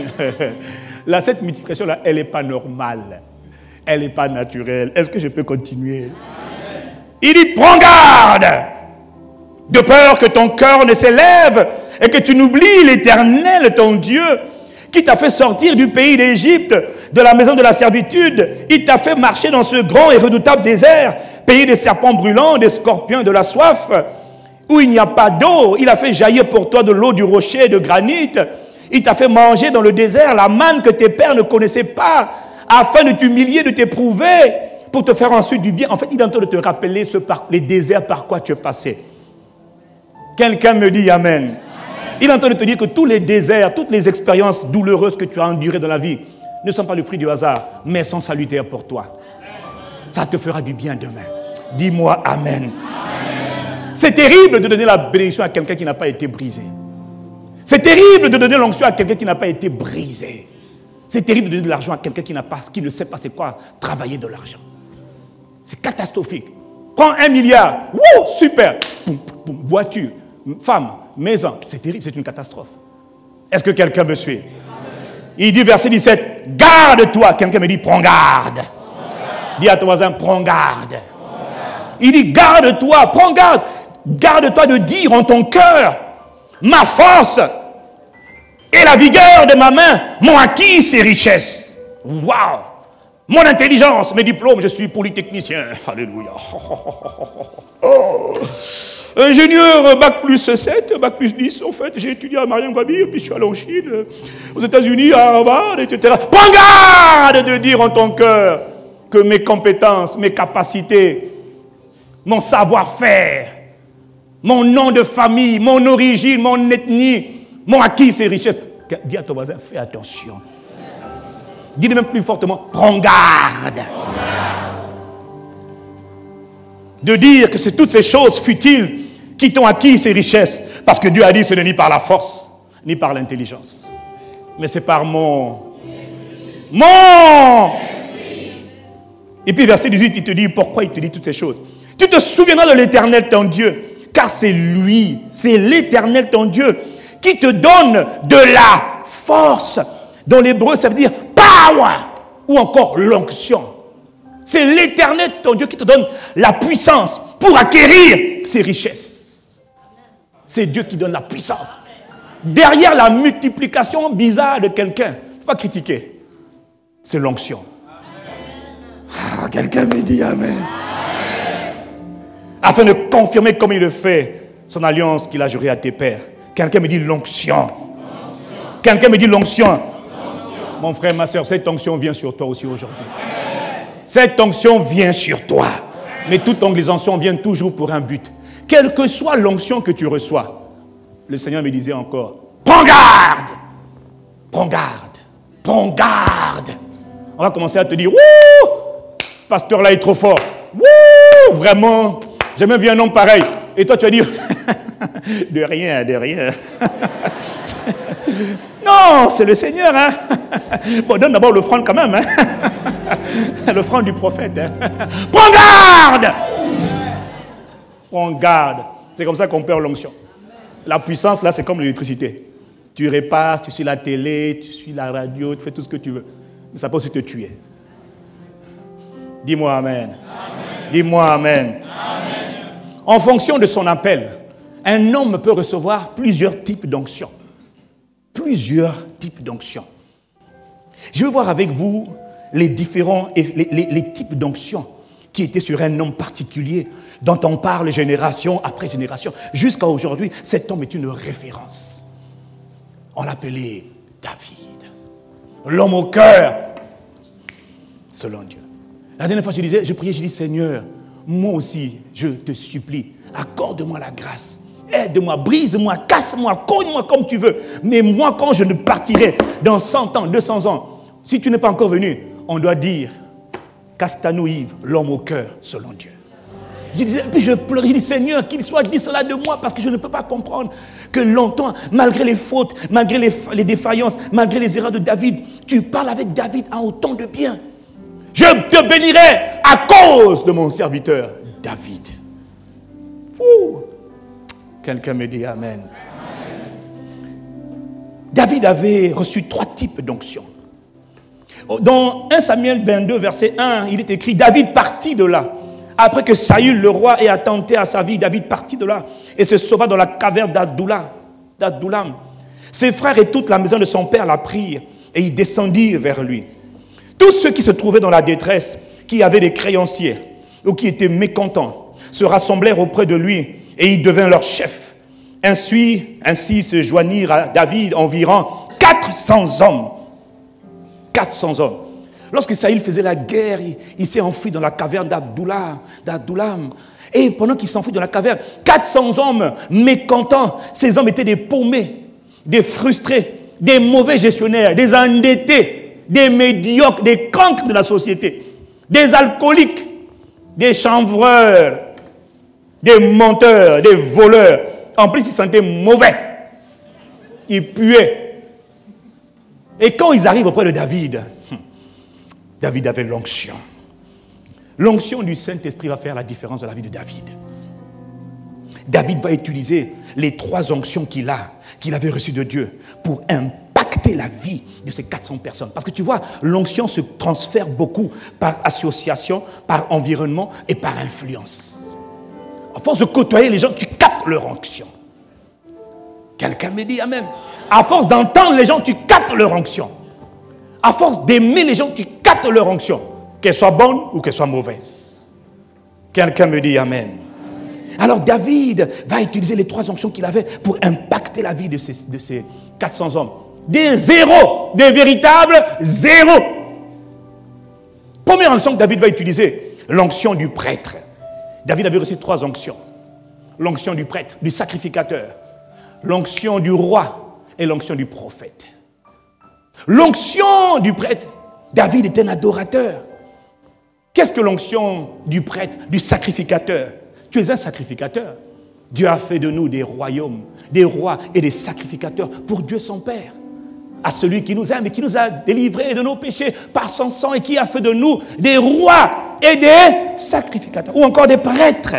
Là, cette multiplication-là, elle n'est pas normale. Elle n'est pas naturelle. Est-ce que je peux continuer? Il dit, prends garde, de peur que ton cœur ne s'élève et que tu n'oublies l'Éternel, ton Dieu, qui t'a fait sortir du pays d'Égypte, de la maison de la servitude. Il t'a fait marcher dans ce grand et redoutable désert, pays des serpents brûlants, des scorpions, de la soif, où il n'y a pas d'eau. Il a fait jaillir pour toi de l'eau du rocher de granit. Il t'a fait manger dans le désert la manne que tes pères ne connaissaient pas, afin de t'humilier, de t'éprouver, pour te faire ensuite du bien. En fait, il est en train de te rappeler les déserts par quoi tu es passé. Quelqu'un me dit Amen. Il est en train de te dire que tous les déserts, toutes les expériences douloureuses que tu as endurées dans la vie ne sont pas le fruit du hasard, mais sont salutaires pour toi. Ça te fera du bien demain. Dis-moi Amen. C'est terrible de donner la bénédiction à quelqu'un qui n'a pas été brisé. C'est terrible de donner l'onction à quelqu'un qui n'a pas été brisé. C'est terrible de donner de l'argent à quelqu'un qui ne sait pas c'est quoi travailler de l'argent. C'est catastrophique. Prends 1 milliard. Wouh, super. Boum, boum, voiture, femme, maison. C'est terrible, c'est une catastrophe. Est-ce que quelqu'un me suit? Il dit verset 17, garde-toi. Quelqu'un me dit, prends garde. Dis à ton voisin, prends garde. Il dit, garde-toi, prends garde. Garde-toi de dire en ton cœur, ma force et la vigueur de ma main m'ont acquis ces richesses. Waouh! Mon intelligence, mes diplômes, je suis polytechnicien. Alléluia. Oh. Ingénieur, bac plus 7, bac plus 10. En fait, j'ai étudié à Mariam Gabi, puis je suis allé en Chine, aux États-Unis, à Harvard, etc. Prends garde de dire en ton cœur que mes compétences, mes capacités, mon savoir-faire, mon nom de famille, mon origine, mon ethnie, m'ont acquis ces richesses. Dis à ton voisin, fais attention. Dis même plus fortement, prends garde. De dire que c'est toutes ces choses futiles qui t'ont acquis ces richesses. Parce que Dieu a dit, ce n'est ni par la force, ni par l'intelligence. Mais c'est par mon... Et puis verset 18, il te dit, pourquoi il te dit toutes ces choses? Tu te souviendras de l'Éternel ton Dieu, car c'est lui, c'est l'Éternel ton Dieu, qui te donne de la force. Dans l'hébreu, ça veut dire power, ou encore l'onction. C'est l'Éternel ton Dieu qui te donne la puissance pour acquérir ces richesses. C'est Dieu qui donne la puissance. Derrière la multiplication bizarre de quelqu'un, il ne faut pas critiquer. C'est l'onction. Ah, quelqu'un me dit Amen. Afin de confirmer comme il le fait son alliance qu'il a jurée à tes pères. Quelqu'un me dit l'onction. Quelqu'un me dit l'onction. Mon frère, ma soeur, cette onction vient sur toi aussi aujourd'hui. Cette onction vient sur toi. Mais toute onction vient toujours pour un but. Quelle que soit l'onction que tu reçois, le Seigneur me disait encore, prends garde, prends garde, Prends garde. On va commencer à te dire, wouh, pasteur là est trop fort. Wouh, vraiment, j'ai même vu un homme pareil. Et toi tu vas dire, de rien, de rien. Non, c'est le Seigneur. Hein? Bon, donne d'abord l'offrande quand même. Hein? L'offrande du prophète. Hein? Prends garde. Prends garde. C'est comme ça qu'on perd l'onction. La puissance, là, c'est comme l'électricité. Tu répares, tu suis la télé, tu suis la radio, tu fais tout ce que tu veux. Mais ça peut aussi te tuer. Dis-moi amen. Dis-moi amen. Amen. En fonction de son appel, un homme peut recevoir plusieurs types d'onction. Plusieurs types d'onction. Je vais voir avec vous les différents les types d'onction qui étaient sur un homme particulier dont on parle génération après génération. Jusqu'à aujourd'hui, cet homme est une référence. On l'appelait David. L'homme au cœur, selon Dieu. La dernière fois, je priais, je dis, Seigneur, moi aussi, je te supplie, accorde-moi la grâce. Aide-moi, brise-moi, casse-moi, cogne-moi comme tu veux. Mais moi, quand je ne partirai dans 100 ans, 200 ans, si tu n'es pas encore venu, on doit dire, Castano Yves, l'homme au cœur, selon Dieu. Puis je pleurais, je dis, Seigneur, qu'il soit dit cela de moi, parce que je ne peux pas comprendre que longtemps, malgré les fautes, malgré les défaillances, malgré les erreurs de David, tu parles avec David en autant de bien. Je te bénirai à cause de mon serviteur, David. Ouh. Quelqu'un me dit amen. David avait reçu 3 types d'onction. Dans 1 Samuel 22, verset 1, il est écrit, David partit de là. Après que Saül, le roi, ait attenté à sa vie, David partit de là et se sauva dans la caverne d'Adullam. Ses frères et toute la maison de son père la prirent et ils descendirent vers lui. Tous ceux qui se trouvaient dans la détresse, qui avaient des créanciers ou qui étaient mécontents, se rassemblèrent auprès de lui et il devint leur chef. Ainsi se joignirent à David environ 400 hommes. 400 hommes. Lorsque Saül faisait la guerre, il s'est enfui dans la caverne d'Adullam. Et pendant qu'il s'enfuit dans la caverne, 400 hommes mécontents, ces hommes étaient des paumés, des frustrés, des mauvais gestionnaires, des endettés, des médiocres, des cancres de la société, des alcooliques, des chanvreurs, des menteurs, des voleurs. En plus, ils sentaient mauvais. Ils puaient. Et quand ils arrivent auprès de David, David avait l'onction. L'onction du Saint-Esprit va faire la différence dans la vie de David. David va utiliser les 3 onctions qu'il avait reçues de Dieu pour impacter la vie de ces 400 personnes. Parce que tu vois, l'onction se transfère beaucoup par association, par environnement et par influence. À force de côtoyer les gens, tu captes leur onction. Quelqu'un me dit amen. À force d'entendre les gens, tu captes leur onction. À force d'aimer les gens, tu captes leur onction. Qu'elle soit bonne ou qu'elle soit mauvaise. Quelqu'un me dit amen. Alors David va utiliser les 3 onctions qu'il avait pour impacter la vie de ces 400 hommes. Des zéros, des véritables zéros. Première onction que David va utiliser, l'onction du prêtre. David avait reçu 3 onctions. L'onction du prêtre, du sacrificateur, l'onction du roi et l'onction du prophète. L'onction du prêtre, David est un adorateur. Qu'est-ce que l'onction du prêtre, du sacrificateur? Tu es un sacrificateur. Dieu a fait de nous des royaumes, des rois et des sacrificateurs pour Dieu son Père. À celui qui nous aime et qui nous a délivrés de nos péchés par son sang et qui a fait de nous des rois et des sacrificateurs. Ou encore des prêtres.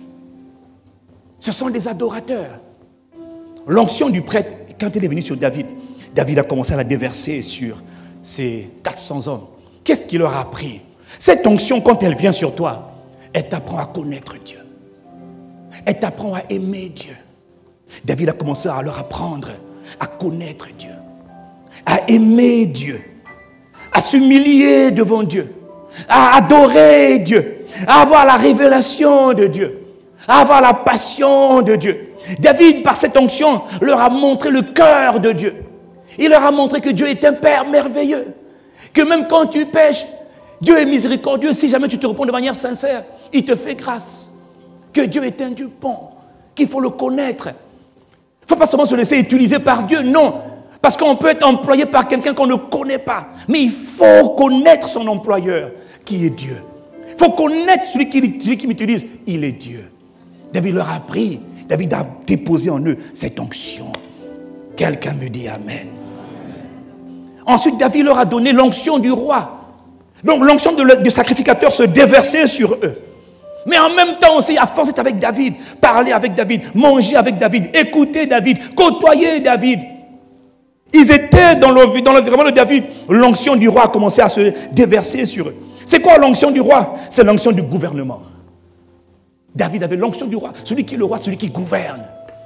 Ce sont des adorateurs. L'onction du prêtre, quand elle est venue sur David, David a commencé à la déverser sur ces 400 hommes. Qu'est-ce qu'il leur a appris? Cette onction, quand elle vient sur toi, elle t'apprend à connaître Dieu. Elle t'apprend à aimer Dieu. David a commencé à leur apprendre à connaître Dieu, à aimer Dieu, à s'humilier devant Dieu, à adorer Dieu, à avoir la révélation de Dieu, à avoir la passion de Dieu. David, par cette onction, leur a montré le cœur de Dieu. Il leur a montré que Dieu est un Père merveilleux, que même quand tu pèches, Dieu est miséricordieux. Si jamais tu te réponds de manière sincère, il te fait grâce. Que Dieu est un Dieu bon, qu'il faut le connaître. Il ne faut pas seulement se laisser utiliser par Dieu, non. Parce qu'on peut être employé par quelqu'un qu'on ne connaît pas. Mais il faut connaître son employeur, qui est Dieu. Il faut connaître celui qui m'utilise, il est Dieu. David leur a appris, David a déposé en eux cette onction. Quelqu'un me dit Amen. Ensuite, David leur a donné l'onction du roi. Donc l'onction du sacrificateur se déversait sur eux. Mais en même temps aussi, à force d'être avec David, parler avec David, manger avec David, écouter David, côtoyer David. Ils étaient dans l'environnement de David. L'onction du roi a commencé à se déverser sur eux. C'est quoi l'onction du roi? C'est l'onction du gouvernement. David avait l'onction du roi. Celui qui est le roi, celui qui gouverne.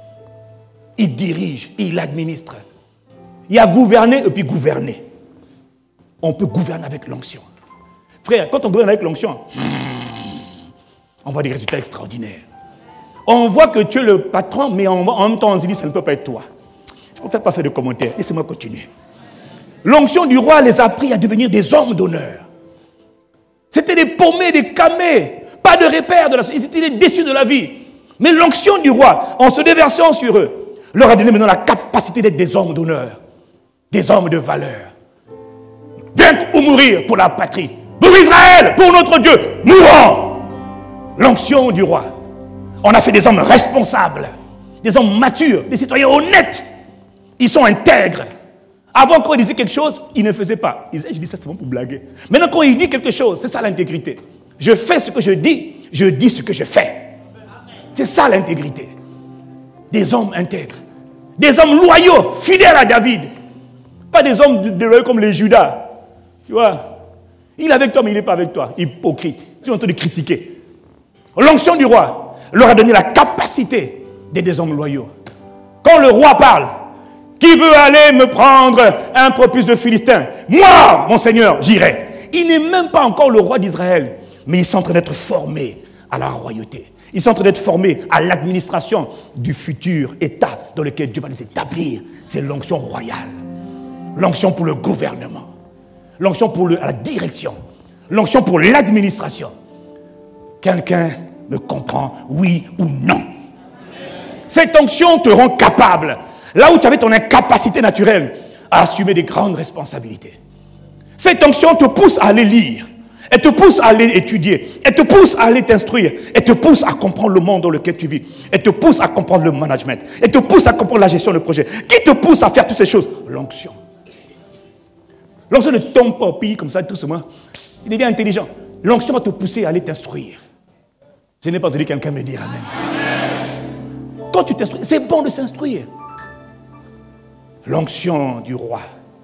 Il dirige, il administre. Il y a gouverner et puis gouverner. On peut gouverner avec l'onction. Frère, quand on gouverne avec l'onction, on voit des résultats extraordinaires. On voit que tu es le patron, mais en même temps on se dit ça ne peut pas être toi. Je ne préfère pas faire de commentaires. Laissez-moi continuer. L'onction du roi les a appris à devenir des hommes d'honneur. C'était des paumés, des camés, pas de repères de la société. Ils étaient des déçus de la vie. Mais l'onction du roi, en se déversant sur eux, leur a donné maintenant la capacité d'être des hommes d'honneur, des hommes de valeur. Vaincre ou mourir pour la patrie. Pour Israël, pour notre Dieu, mourons. L'onction du roi. On a fait des hommes responsables, des hommes matures, des citoyens honnêtes. Ils sont intègres. Avant, quand il disait quelque chose, il ne faisait pas. Il disait, je dis ça, c'est bon pour blaguer. Maintenant, quand il dit quelque chose, c'est ça l'intégrité. Je fais ce que je dis ce que je fais. C'est ça l'intégrité. Des hommes intègres. Des hommes loyaux, fidèles à David. Pas des hommes loyaux comme les Judas. Tu vois? Il est avec toi, mais il n'est pas avec toi. Hypocrite. Tu es en train de critiquer. L'onction du roi leur a donné la capacité d'être des hommes loyaux. Quand le roi parle, qui veut aller me prendre un prépuce de Philistin? Moi, mon Seigneur, j'irai. Il n'est même pas encore le roi d'Israël, mais ils sont en train d'être formés à la royauté. Ils sont en train d'être formés à l'administration du futur État dans lequel Dieu va les établir. C'est l'onction royale. L'onction pour le gouvernement. L'onction pour la direction. L'onction pour l'administration. Quelqu'un me comprend, oui ou non? Cette onction te rend capable, là où tu avais ton incapacité naturelle, à assumer des grandes responsabilités. Cette onction te pousse à aller lire. Elle te pousse à aller étudier. Elle te pousse à aller t'instruire. Elle te pousse à comprendre le monde dans lequel tu vis. Elle te pousse à comprendre le management. Elle te pousse à comprendre la gestion de projet. Qui te pousse à faire toutes ces choses? L'onction. L'onction ne tombe pas au pays comme ça, tout simplement. Il est bien intelligent. L'onction va te pousser à aller t'instruire. Je n'ai pas entendu quelqu'un me dire Amen. Quand tu t'instruis, c'est bon de s'instruire. L'onction du roi.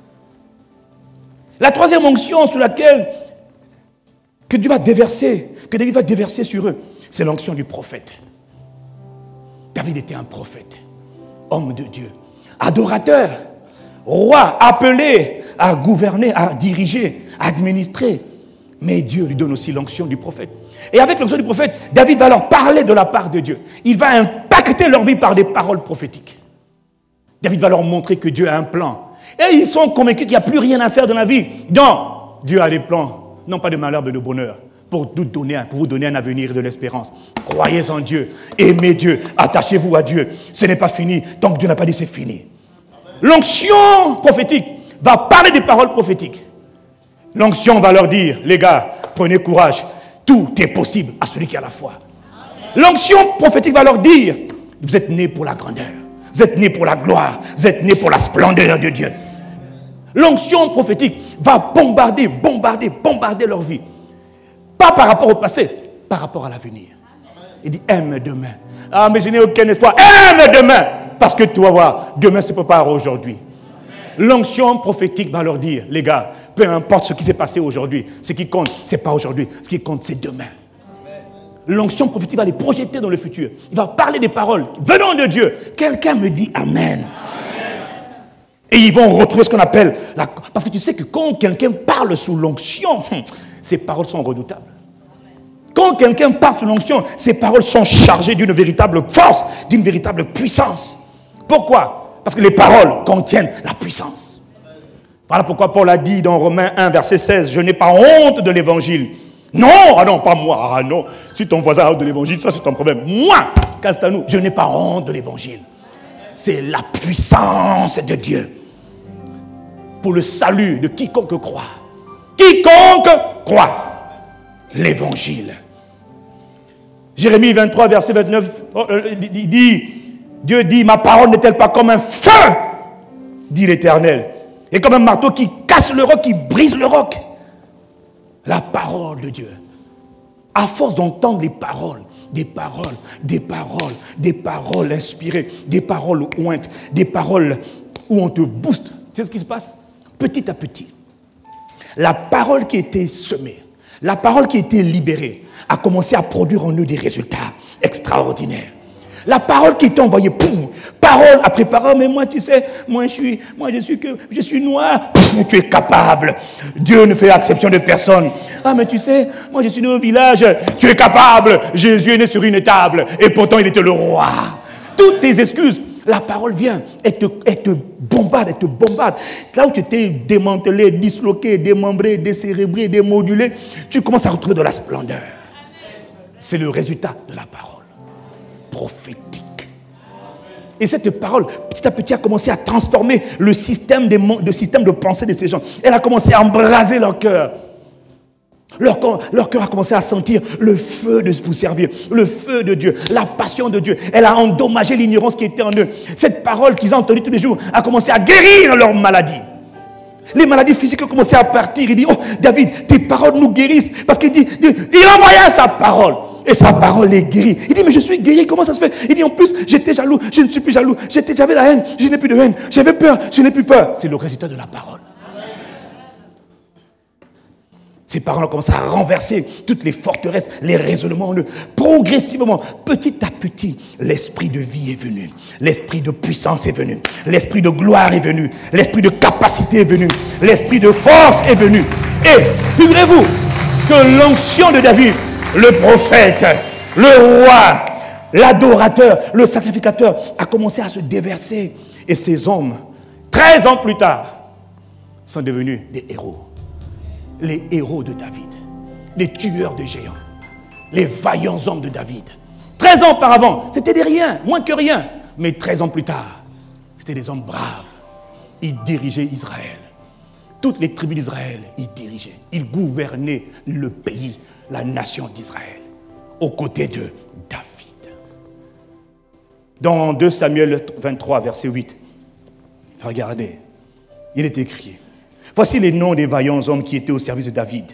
La troisième onction sur laquelle que Dieu va déverser, que David va déverser sur eux, c'est l'onction du prophète. David était un prophète, homme de Dieu, adorateur, roi, appelé à gouverner, à diriger, à administrer. Mais Dieu lui donne aussi l'onction du prophète. Et avec l'onction du prophète, David va leur parler de la part de Dieu. Il va impacter leur vie par des paroles prophétiques. David va leur montrer que Dieu a un plan. Et ils sont convaincus qu'il n'y a plus rien à faire dans la vie. Non, Dieu a des plans, non pas de malheur, mais de bonheur, pour vous donner un avenir et de l'espérance. Croyez en Dieu, aimez Dieu, attachez-vous à Dieu. Ce n'est pas fini, tant que Dieu n'a pas dit c'est fini. L'onction prophétique va parler des paroles prophétiques. L'onction va leur dire, les gars, prenez courage, tout est possible à celui qui a la foi. L'onction prophétique va leur dire, vous êtes nés pour la grandeur, vous êtes nés pour la gloire, vous êtes nés pour la splendeur de Dieu. L'onction prophétique va bombarder leur vie. Pas par rapport au passé, par rapport à l'avenir. Il dit, aime demain. Ah, mais je n'ai aucun espoir. Aime demain. Parce que tu vas voir, demain se prépare aujourd'hui. L'onction prophétique va leur dire, les gars, peu importe ce qui s'est passé aujourd'hui, ce qui compte, ce n'est pas aujourd'hui, ce qui compte, c'est demain. L'onction prophétique va les projeter dans le futur. Il va parler des paroles venant de Dieu. Quelqu'un me dit Amen. Et ils vont retrouver ce qu'on appelle parce que tu sais que quand quelqu'un parle sous l'onction, ses paroles sont redoutables. Quand quelqu'un parle sous l'onction, ses paroles sont chargées d'une véritable force, d'une véritable puissance. Pourquoi? Parce que les paroles contiennent la puissance. Voilà pourquoi Paul a dit dans Romains 1, verset 16, « Je n'ai pas honte de l'évangile. » Non, ah non, pas moi. Ah non, si ton voisin a honte de l'évangile, ça c'est ton problème. Moi, Castanou, je n'ai pas honte de l'évangile. C'est la puissance de Dieu. pour le salut de quiconque croit. Quiconque croit. L'évangile. Jérémie 23, verset 29, Dieu dit, ma parole n'est-elle pas comme un feu, dit l'Éternel, et comme un marteau qui casse le roc, qui brise le roc. La parole de Dieu. À force d'entendre les paroles, des paroles inspirées, des paroles ointes, des paroles où on te booste. Tu sais ce qui se passe? Petit à petit, la parole qui était semée, la parole qui était libérée, a commencé à produire en nous des résultats extraordinaires. La parole qui était envoyée, poum, parole après parole, mais moi tu sais, je suis noir, poum, tu es capable. Dieu ne fait exception de personne. Ah mais tu sais, moi je suis né au village, tu es capable. Jésus est né sur une table et pourtant il était le roi. Toutes tes excuses, la parole vient et te bombarde, elle te bombarde. Là où tu étais démantelé, disloqué, démembré, décérébré, démodulé, tu commences à retrouver de la splendeur. C'est le résultat de la parole prophétique. Et cette parole, petit à petit, a commencé à transformer le système de pensée de ces gens. Elle a commencé à embraser leur cœur. Leur cœur a commencé à sentir le feu de vous servir, le feu de Dieu, la passion de Dieu. Elle a endommagé l'ignorance qui était en eux. Cette parole qu'ils ont entendue tous les jours a commencé à guérir leurs maladies. Les maladies physiques ont commencé à partir. Il dit, oh David, tes paroles nous guérissent. Parce qu'il dit, il envoya sa parole. Et sa parole est guérie. Il dit, mais je suis guéri, comment ça se fait? Il dit, en plus, j'étais jaloux, je ne suis plus jaloux. J'avais la haine, je n'ai plus de haine. J'avais peur, je n'ai plus peur. C'est le résultat de la parole. Ces paroles ont commencé à renverser toutes les forteresses, les raisonnements en eux. Progressivement, petit à petit, l'esprit de vie est venu. L'esprit de puissance est venu. L'esprit de gloire est venu. L'esprit de capacité est venu. L'esprit de force est venu. Et, figurez-vous que l'onction de David, le prophète, le roi, l'adorateur, le sacrificateur, a commencé à se déverser. Et ces hommes, 13 ans plus tard, sont devenus des héros. Les héros de David, les tueurs de géants, les vaillants hommes de David. 13 ans auparavant, c'était des riens, moins que rien. Mais 13 ans plus tard, c'était des hommes braves. Ils dirigeaient Israël. Toutes les tribus d'Israël, ils dirigeaient. Ils gouvernaient le pays, la nation d'Israël, aux côtés de David. Dans 2 Samuel 23, verset 8, regardez, il est écrit, voici les noms des vaillants hommes qui étaient au service de David.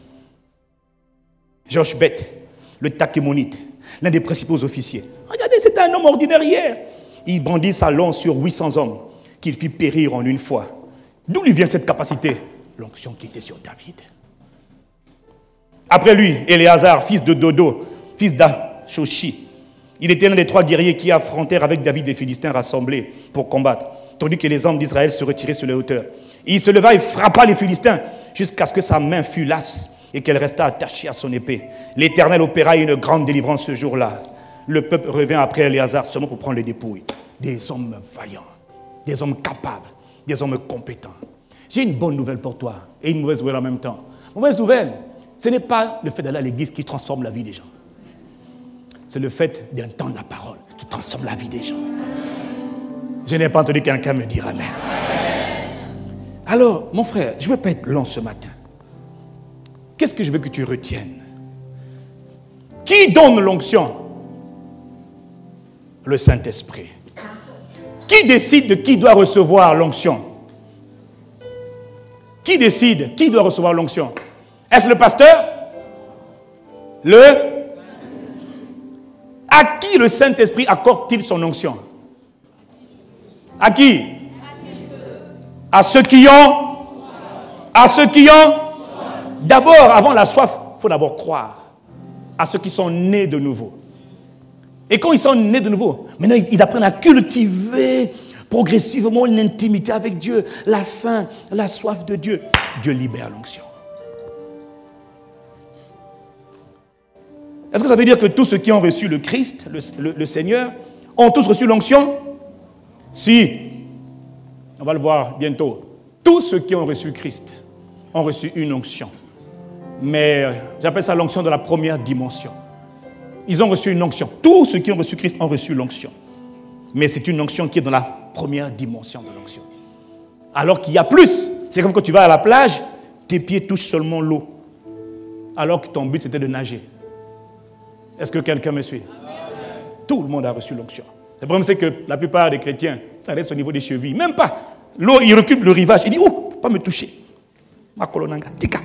Joshbeth, le Takémonite, l'un des principaux officiers. Regardez, c'était un homme ordinaire hier. Il brandit sa lance sur 800 hommes qu'il fit périr en une fois. D'où lui vient cette capacité? L'onction qui était sur David. Après lui, Éléazar, fils de Dodo, fils d'Ashoshi. Il était l'un des 3 guerriers qui affrontèrent avec David les Philistins rassemblés pour combattre, tandis que les hommes d'Israël se retiraient sur les hauteurs. Il se leva et frappa les Philistins jusqu'à ce que sa main fût lasse et qu'elle restât attachée à son épée. L'Éternel opéra une grande délivrance ce jour-là. Le peuple revint après Éléazar seulement pour prendre les dépouilles. Des hommes vaillants, des hommes capables, des hommes compétents. J'ai une bonne nouvelle pour toi et une mauvaise nouvelle en même temps. Mauvaise nouvelle, ce n'est pas le fait d'aller à l'église qui transforme la vie des gens. C'est le fait d'entendre la parole qui transforme la vie des gens. Je n'ai pas entendu quelqu'un me dire amen. Alors, mon frère, je ne veux pas être long ce matin. Qu'est-ce que je veux que tu retiennes? Qui donne l'onction? Le Saint-Esprit. Qui décide de qui doit recevoir l'onction? Qui décide qui doit recevoir l'onction? Est-ce le pasteur? À qui le Saint-Esprit accorde-t-il son onction? À qui? À ceux qui ont. D'abord, avant la soif, il faut d'abord croire. À ceux qui sont nés de nouveau. Et quand ils sont nés de nouveau, maintenant ils apprennent à cultiver progressivement l'intimité avec Dieu, la faim, la soif de Dieu. Dieu libère l'onction. Est-ce que ça veut dire que tous ceux qui ont reçu le Christ, le Seigneur, ont tous reçu l'onction? Si. On va le voir bientôt. Tous ceux qui ont reçu Christ ont reçu une onction. Mais j'appelle ça l'onction de la première dimension. Ils ont reçu une onction. Tous ceux qui ont reçu Christ ont reçu l'onction. Mais c'est une onction qui est dans la première dimension de l'onction. Alors qu'il y a plus. C'est comme quand tu vas à la plage, tes pieds touchent seulement l'eau, alors que ton but c'était de nager. Est-ce que quelqu'un me suit? Tout le monde a reçu l'onction. Le problème c'est que la plupart des chrétiens, ça reste au niveau des chevilles. Même pas. L'eau, il recule le rivage. Il dit, oh, faut pas me toucher. Ma kolonanga, tika.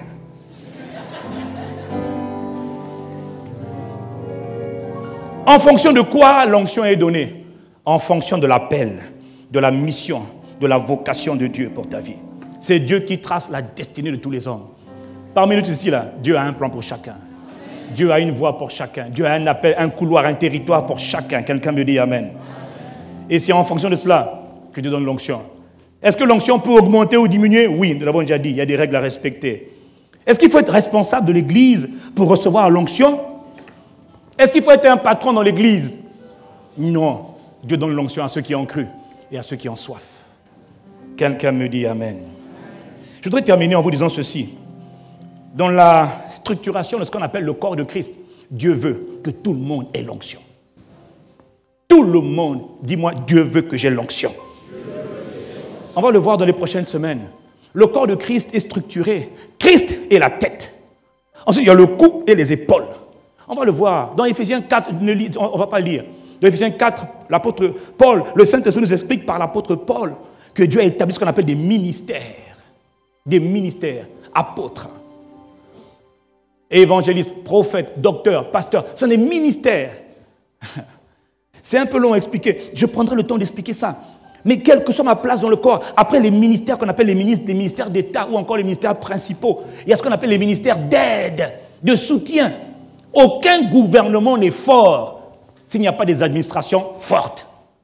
En fonction de quoi l'onction est donnée? En fonction de l'appel, de la mission, de la vocation de Dieu pour ta vie. C'est Dieu qui trace la destinée de tous les hommes. Parmi nous ici, là, Dieu a un plan pour chacun. Dieu a une voie pour chacun. Dieu a un appel, un couloir, un territoire pour chacun. Quelqu'un me dit Amen. Et c'est en fonction de cela que Dieu donne l'onction. Est-ce que l'onction peut augmenter ou diminuer? Oui, nous l'avons déjà dit, il y a des règles à respecter. Est-ce qu'il faut être responsable de l'Église pour recevoir l'onction? Est-ce qu'il faut être un patron dans l'Église? Non. Dieu donne l'onction à ceux qui ont cru et à ceux qui ont soif. Quelqu'un me dit Amen. Je voudrais terminer en vous disant ceci. Dans la structuration de ce qu'on appelle le corps de Christ, Dieu veut que tout le monde ait l'onction. Tout le monde, dis-moi, Dieu veut que j'ai l'onction. On va le voir dans les prochaines semaines. Le corps de Christ est structuré. Christ est la tête. Ensuite, il y a le cou et les épaules. On va le voir. Dans Éphésiens 4, on ne va pas lire. Dans Éphésiens 4, l'apôtre Paul, le Saint-Esprit nous explique par l'apôtre Paul que Dieu a établi ce qu'on appelle des ministères. Des ministères, apôtres, évangélistes, prophètes, docteurs, pasteurs. Ce sont des ministères. C'est un peu long à expliquer. Je prendrai le temps d'expliquer ça. Mais quelle que soit ma place dans le corps, après les ministères qu'on appelle les ministères d'État ou encore les ministères principaux, il y a ce qu'on appelle les ministères d'aide, de soutien. Aucun gouvernement n'est fort s'il n'y a pas des administrations fortes.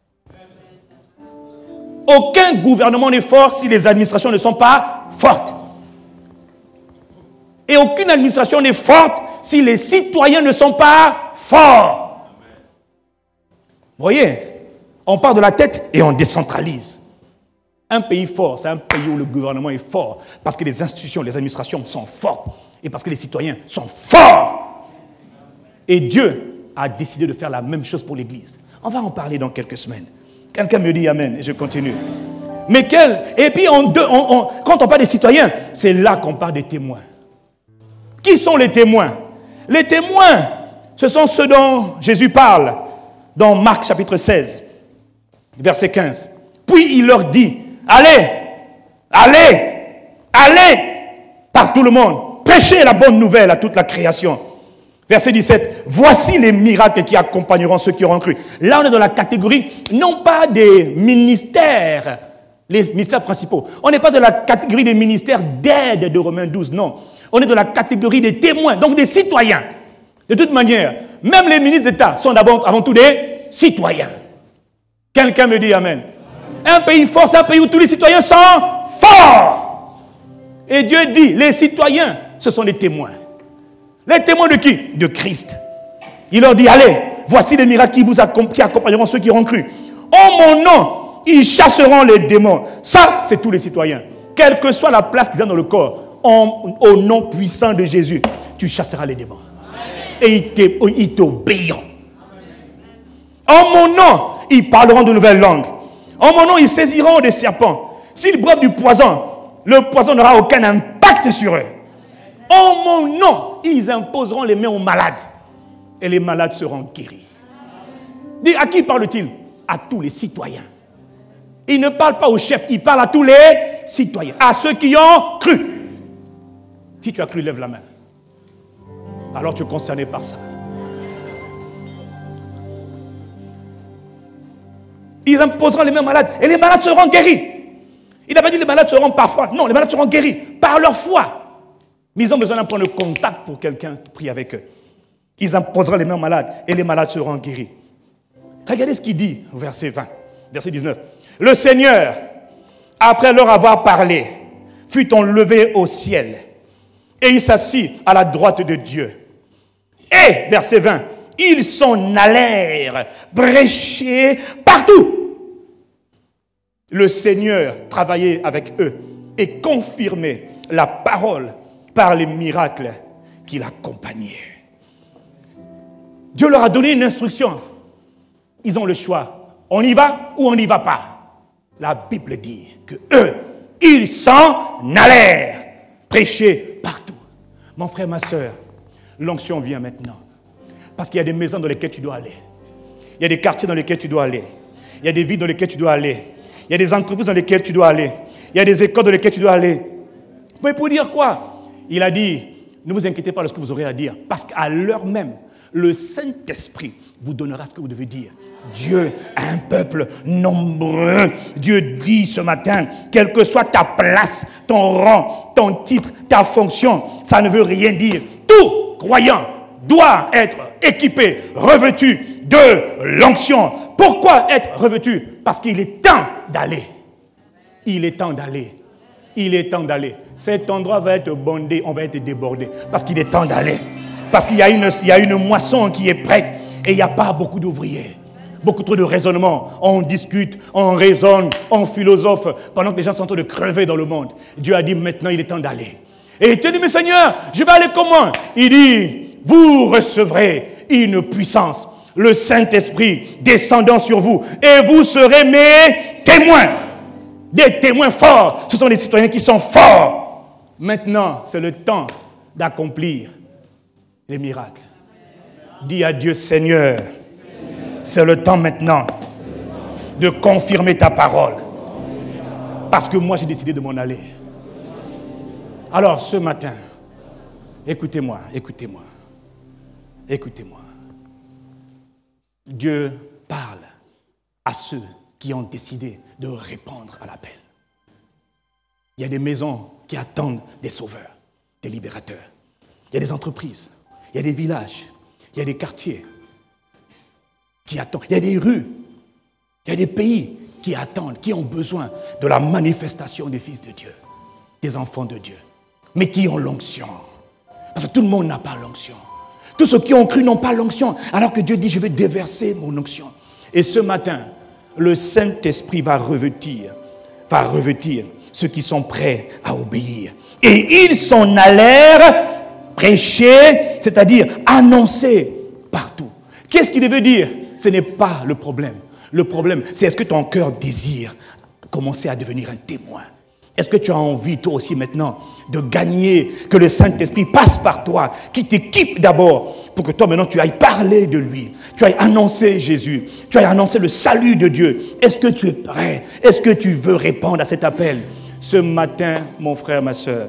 Aucun gouvernement n'est fort si les administrations ne sont pas fortes. Et aucune administration n'est forte si les citoyens ne sont pas forts. Vous voyez, on part de la tête et on décentralise. Un pays fort, c'est un pays où le gouvernement est fort parce que les institutions, les administrations sont fortes et parce que les citoyens sont forts. Et Dieu a décidé de faire la même chose pour l'Église. On va en parler dans quelques semaines. Quelqu'un me dit Amen et je continue. Mais et puis quand on parle des citoyens, c'est là qu'on parle des témoins. Qui sont les témoins? Les témoins, ce sont ceux dont Jésus parle dans Marc chapitre 16, verset 15. Puis il leur dit, allez, allez, allez par tout le monde, prêchez la bonne nouvelle à toute la création. Verset 17, voici les miracles qui accompagneront ceux qui auront cru. Là, on est dans la catégorie, non pas des ministères, les ministères principaux. On n'est pas dans la catégorie des ministères d'aide de Romains 12, non. On est dans la catégorie des témoins, donc des citoyens. De toute manière, même les ministres d'État sont avant tout des citoyens. Quelqu'un me dit Amen. Un pays fort, c'est un pays où tous les citoyens sont forts. Et Dieu dit, les citoyens, ce sont les témoins. Les témoins de qui? De Christ. Il leur dit, allez, voici les miracles qui accompagneront ceux qui auront cru. En mon nom, ils chasseront les démons. Ça, c'est tous les citoyens. Quelle que soit la place qu'ils ont dans le corps, au nom puissant de Jésus, tu chasseras les démons. Et ils t'obéiront. En mon nom, ils parleront de nouvelles langues. En mon nom, ils saisiront des serpents. S'ils boivent du poison, le poison n'aura aucun impact sur eux. En mon nom, ils imposeront les mains aux malades. Et les malades seront guéris. Dis, à qui parle-t-il? À tous les citoyens. Il ne parle pas aux chefs, il parle à tous les citoyens. À ceux qui ont cru. Si tu as cru, lève la main. Alors tu es concerné par ça. Ils imposeront les mains aux malades. Et les malades seront guéris. Il n'a pas dit les malades seront parfois. Non, les malades seront guéris par leur foi. Mais ils ont besoin d'un point de contact pour quelqu'un qui prie avec eux. Ils imposeront les mains aux malades et les malades seront guéris. Regardez ce qu'il dit au verset 20, verset 19. Le Seigneur, après leur avoir parlé, fut enlevé au ciel et il s'assit à la droite de Dieu. Et, verset 20, ils s'en allèrent prêcher partout. Le Seigneur travaillait avec eux et confirmait la parole par les miracles qui l'accompagnaient. Dieu leur a donné une instruction. Ils ont le choix. On y va ou on n'y va pas. La Bible dit que eux, ils s'en allèrent prêcher partout. Mon frère, ma soeur, l'onction vient maintenant. Parce qu'il y a des maisons dans lesquelles tu dois aller. Il y a des quartiers dans lesquels tu dois aller. Il y a des villes dans lesquelles tu dois aller. Il y a des entreprises dans lesquelles tu dois aller. Il y a des écoles dans lesquelles tu dois aller. Mais pour dire quoi? Il a dit, ne vous inquiétez pas de ce que vous aurez à dire. Parce qu'à l'heure même, le Saint-Esprit vous donnera ce que vous devez dire. Dieu a un peuple nombreux. Dieu dit ce matin, quelle que soit ta place, ton rang, ton titre, ta fonction, ça ne veut rien dire. Tout croyant doit être équipé, revêtu de l'onction. Pourquoi être revêtu? Parce qu'il est temps d'aller. Il est temps d'aller. Il est temps d'aller. Cet endroit va être bondé, on va être débordé. Parce qu'il est temps d'aller. Parce qu'il y a une moisson qui est prête et il n'y a pas beaucoup d'ouvriers. Beaucoup trop de raisonnement. On discute, on raisonne, on philosophe pendant que les gens sont en train de crever dans le monde. Dieu a dit maintenant il est temps d'aller. Et il te dit mais Seigneur, je vais aller comment? Il dit vous recevrez une puissance. Le Saint-Esprit descendant sur vous et vous serez mes témoins. Des témoins forts. Ce sont des citoyens qui sont forts. Maintenant, c'est le temps d'accomplir les miracles. Dis à Dieu, Seigneur, c'est le temps maintenant de confirmer ta parole. Parce que moi, j'ai décidé de m'en aller. Alors, ce matin, écoutez-moi, écoutez-moi, écoutez-moi. Dieu parle à ceux qui ont décidé de répondre à l'appel. Il y a des maisons qui attendent des sauveurs, des libérateurs. Il y a des entreprises, il y a des villages, il y a des quartiers qui attendent. Il y a des rues, il y a des pays qui attendent, qui ont besoin de la manifestation des fils de Dieu, des enfants de Dieu, mais qui ont l'onction. Parce que tout le monde n'a pas l'onction. Tous ceux qui ont cru n'ont pas l'onction, alors que Dieu dit, je vais déverser mon onction. Et ce matin, le Saint-Esprit va revêtir ceux qui sont prêts à obéir. Et ils s'en allèrent prêcher, c'est-à-dire annoncer partout. Qu'est-ce qu'il veut dire? Ce n'est pas le problème. Le problème, c'est est-ce que ton cœur désire commencer à devenir un témoin? Est-ce que tu as envie, toi aussi maintenant, de gagner, que le Saint-Esprit passe par toi, qui t'équipe d'abord, pour que toi maintenant tu ailles parler de lui, tu ailles annoncer Jésus, tu ailles annoncer le salut de Dieu. Est-ce que tu es prêt? Est-ce que tu veux répondre à cet appel? Ce matin, mon frère, ma soeur,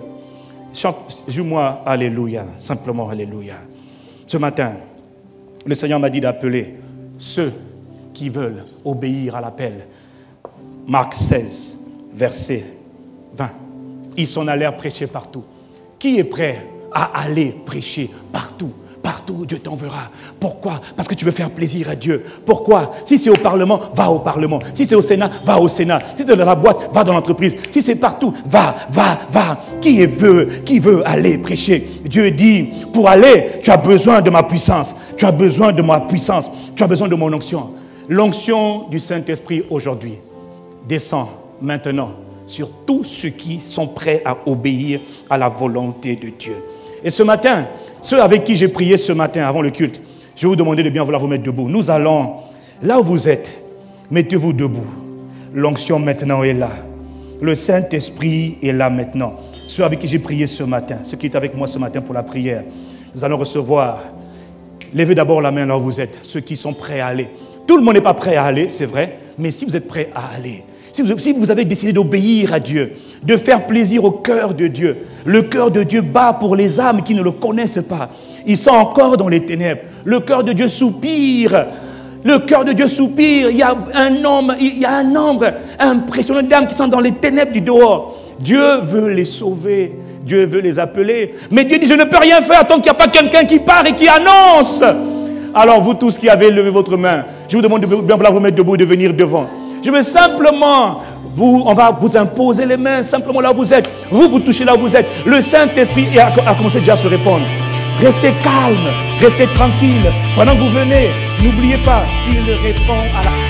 joue-moi Alléluia, simplement Alléluia. Ce matin, le Seigneur m'a dit d'appeler ceux qui veulent obéir à l'appel. Marc 16, verset 20. Ils s'en allèrent prêcher partout. Qui est prêt à aller prêcher partout? Partout où Dieu t'enverra. Pourquoi? Parce que tu veux faire plaisir à Dieu. Pourquoi? Si c'est au Parlement, va au Parlement. Si c'est au Sénat, va au Sénat. Si c'est dans la boîte, va dans l'entreprise. Si c'est partout, va. Qui veut aller prêcher? Dieu dit, pour aller, tu as besoin de ma puissance. Tu as besoin de ma puissance. Tu as besoin de mon onction. L'onction du Saint-Esprit aujourd'hui descend maintenant sur tous ceux qui sont prêts à obéir à la volonté de Dieu. Et ce matin, ceux avec qui j'ai prié ce matin avant le culte, je vais vous demander de bien vouloir vous mettre debout. Nous allons, là où vous êtes, mettez-vous debout. L'onction maintenant est là. Le Saint-Esprit est là maintenant. Ceux avec qui j'ai prié ce matin, ceux qui étaient avec moi ce matin pour la prière, nous allons recevoir. Levez d'abord la main là où vous êtes, ceux qui sont prêts à aller. Tout le monde n'est pas prêt à aller, c'est vrai, mais si vous êtes prêts à aller, si vous avez décidé d'obéir à Dieu, de faire plaisir au cœur de Dieu, le cœur de Dieu bat pour les âmes qui ne le connaissent pas. Ils sont encore dans les ténèbres. Le cœur de Dieu soupire. Le cœur de Dieu soupire. Il y a un nombre impressionnant d'âmes qui sont dans les ténèbres du dehors. Dieu veut les sauver. Dieu veut les appeler. Mais Dieu dit, je ne peux rien faire tant qu'il n'y a pas quelqu'un qui part et qui annonce. Alors vous tous qui avez levé votre main, je vous demande de bien vouloir vous mettre debout et de venir devant. Je veux simplement, on va vous imposer les mains, simplement là où vous êtes. Vous touchez là où vous êtes. Le Saint-Esprit a commencé déjà à se répandre. Restez calme, restez tranquille. Pendant que vous venez, n'oubliez pas, il répond à la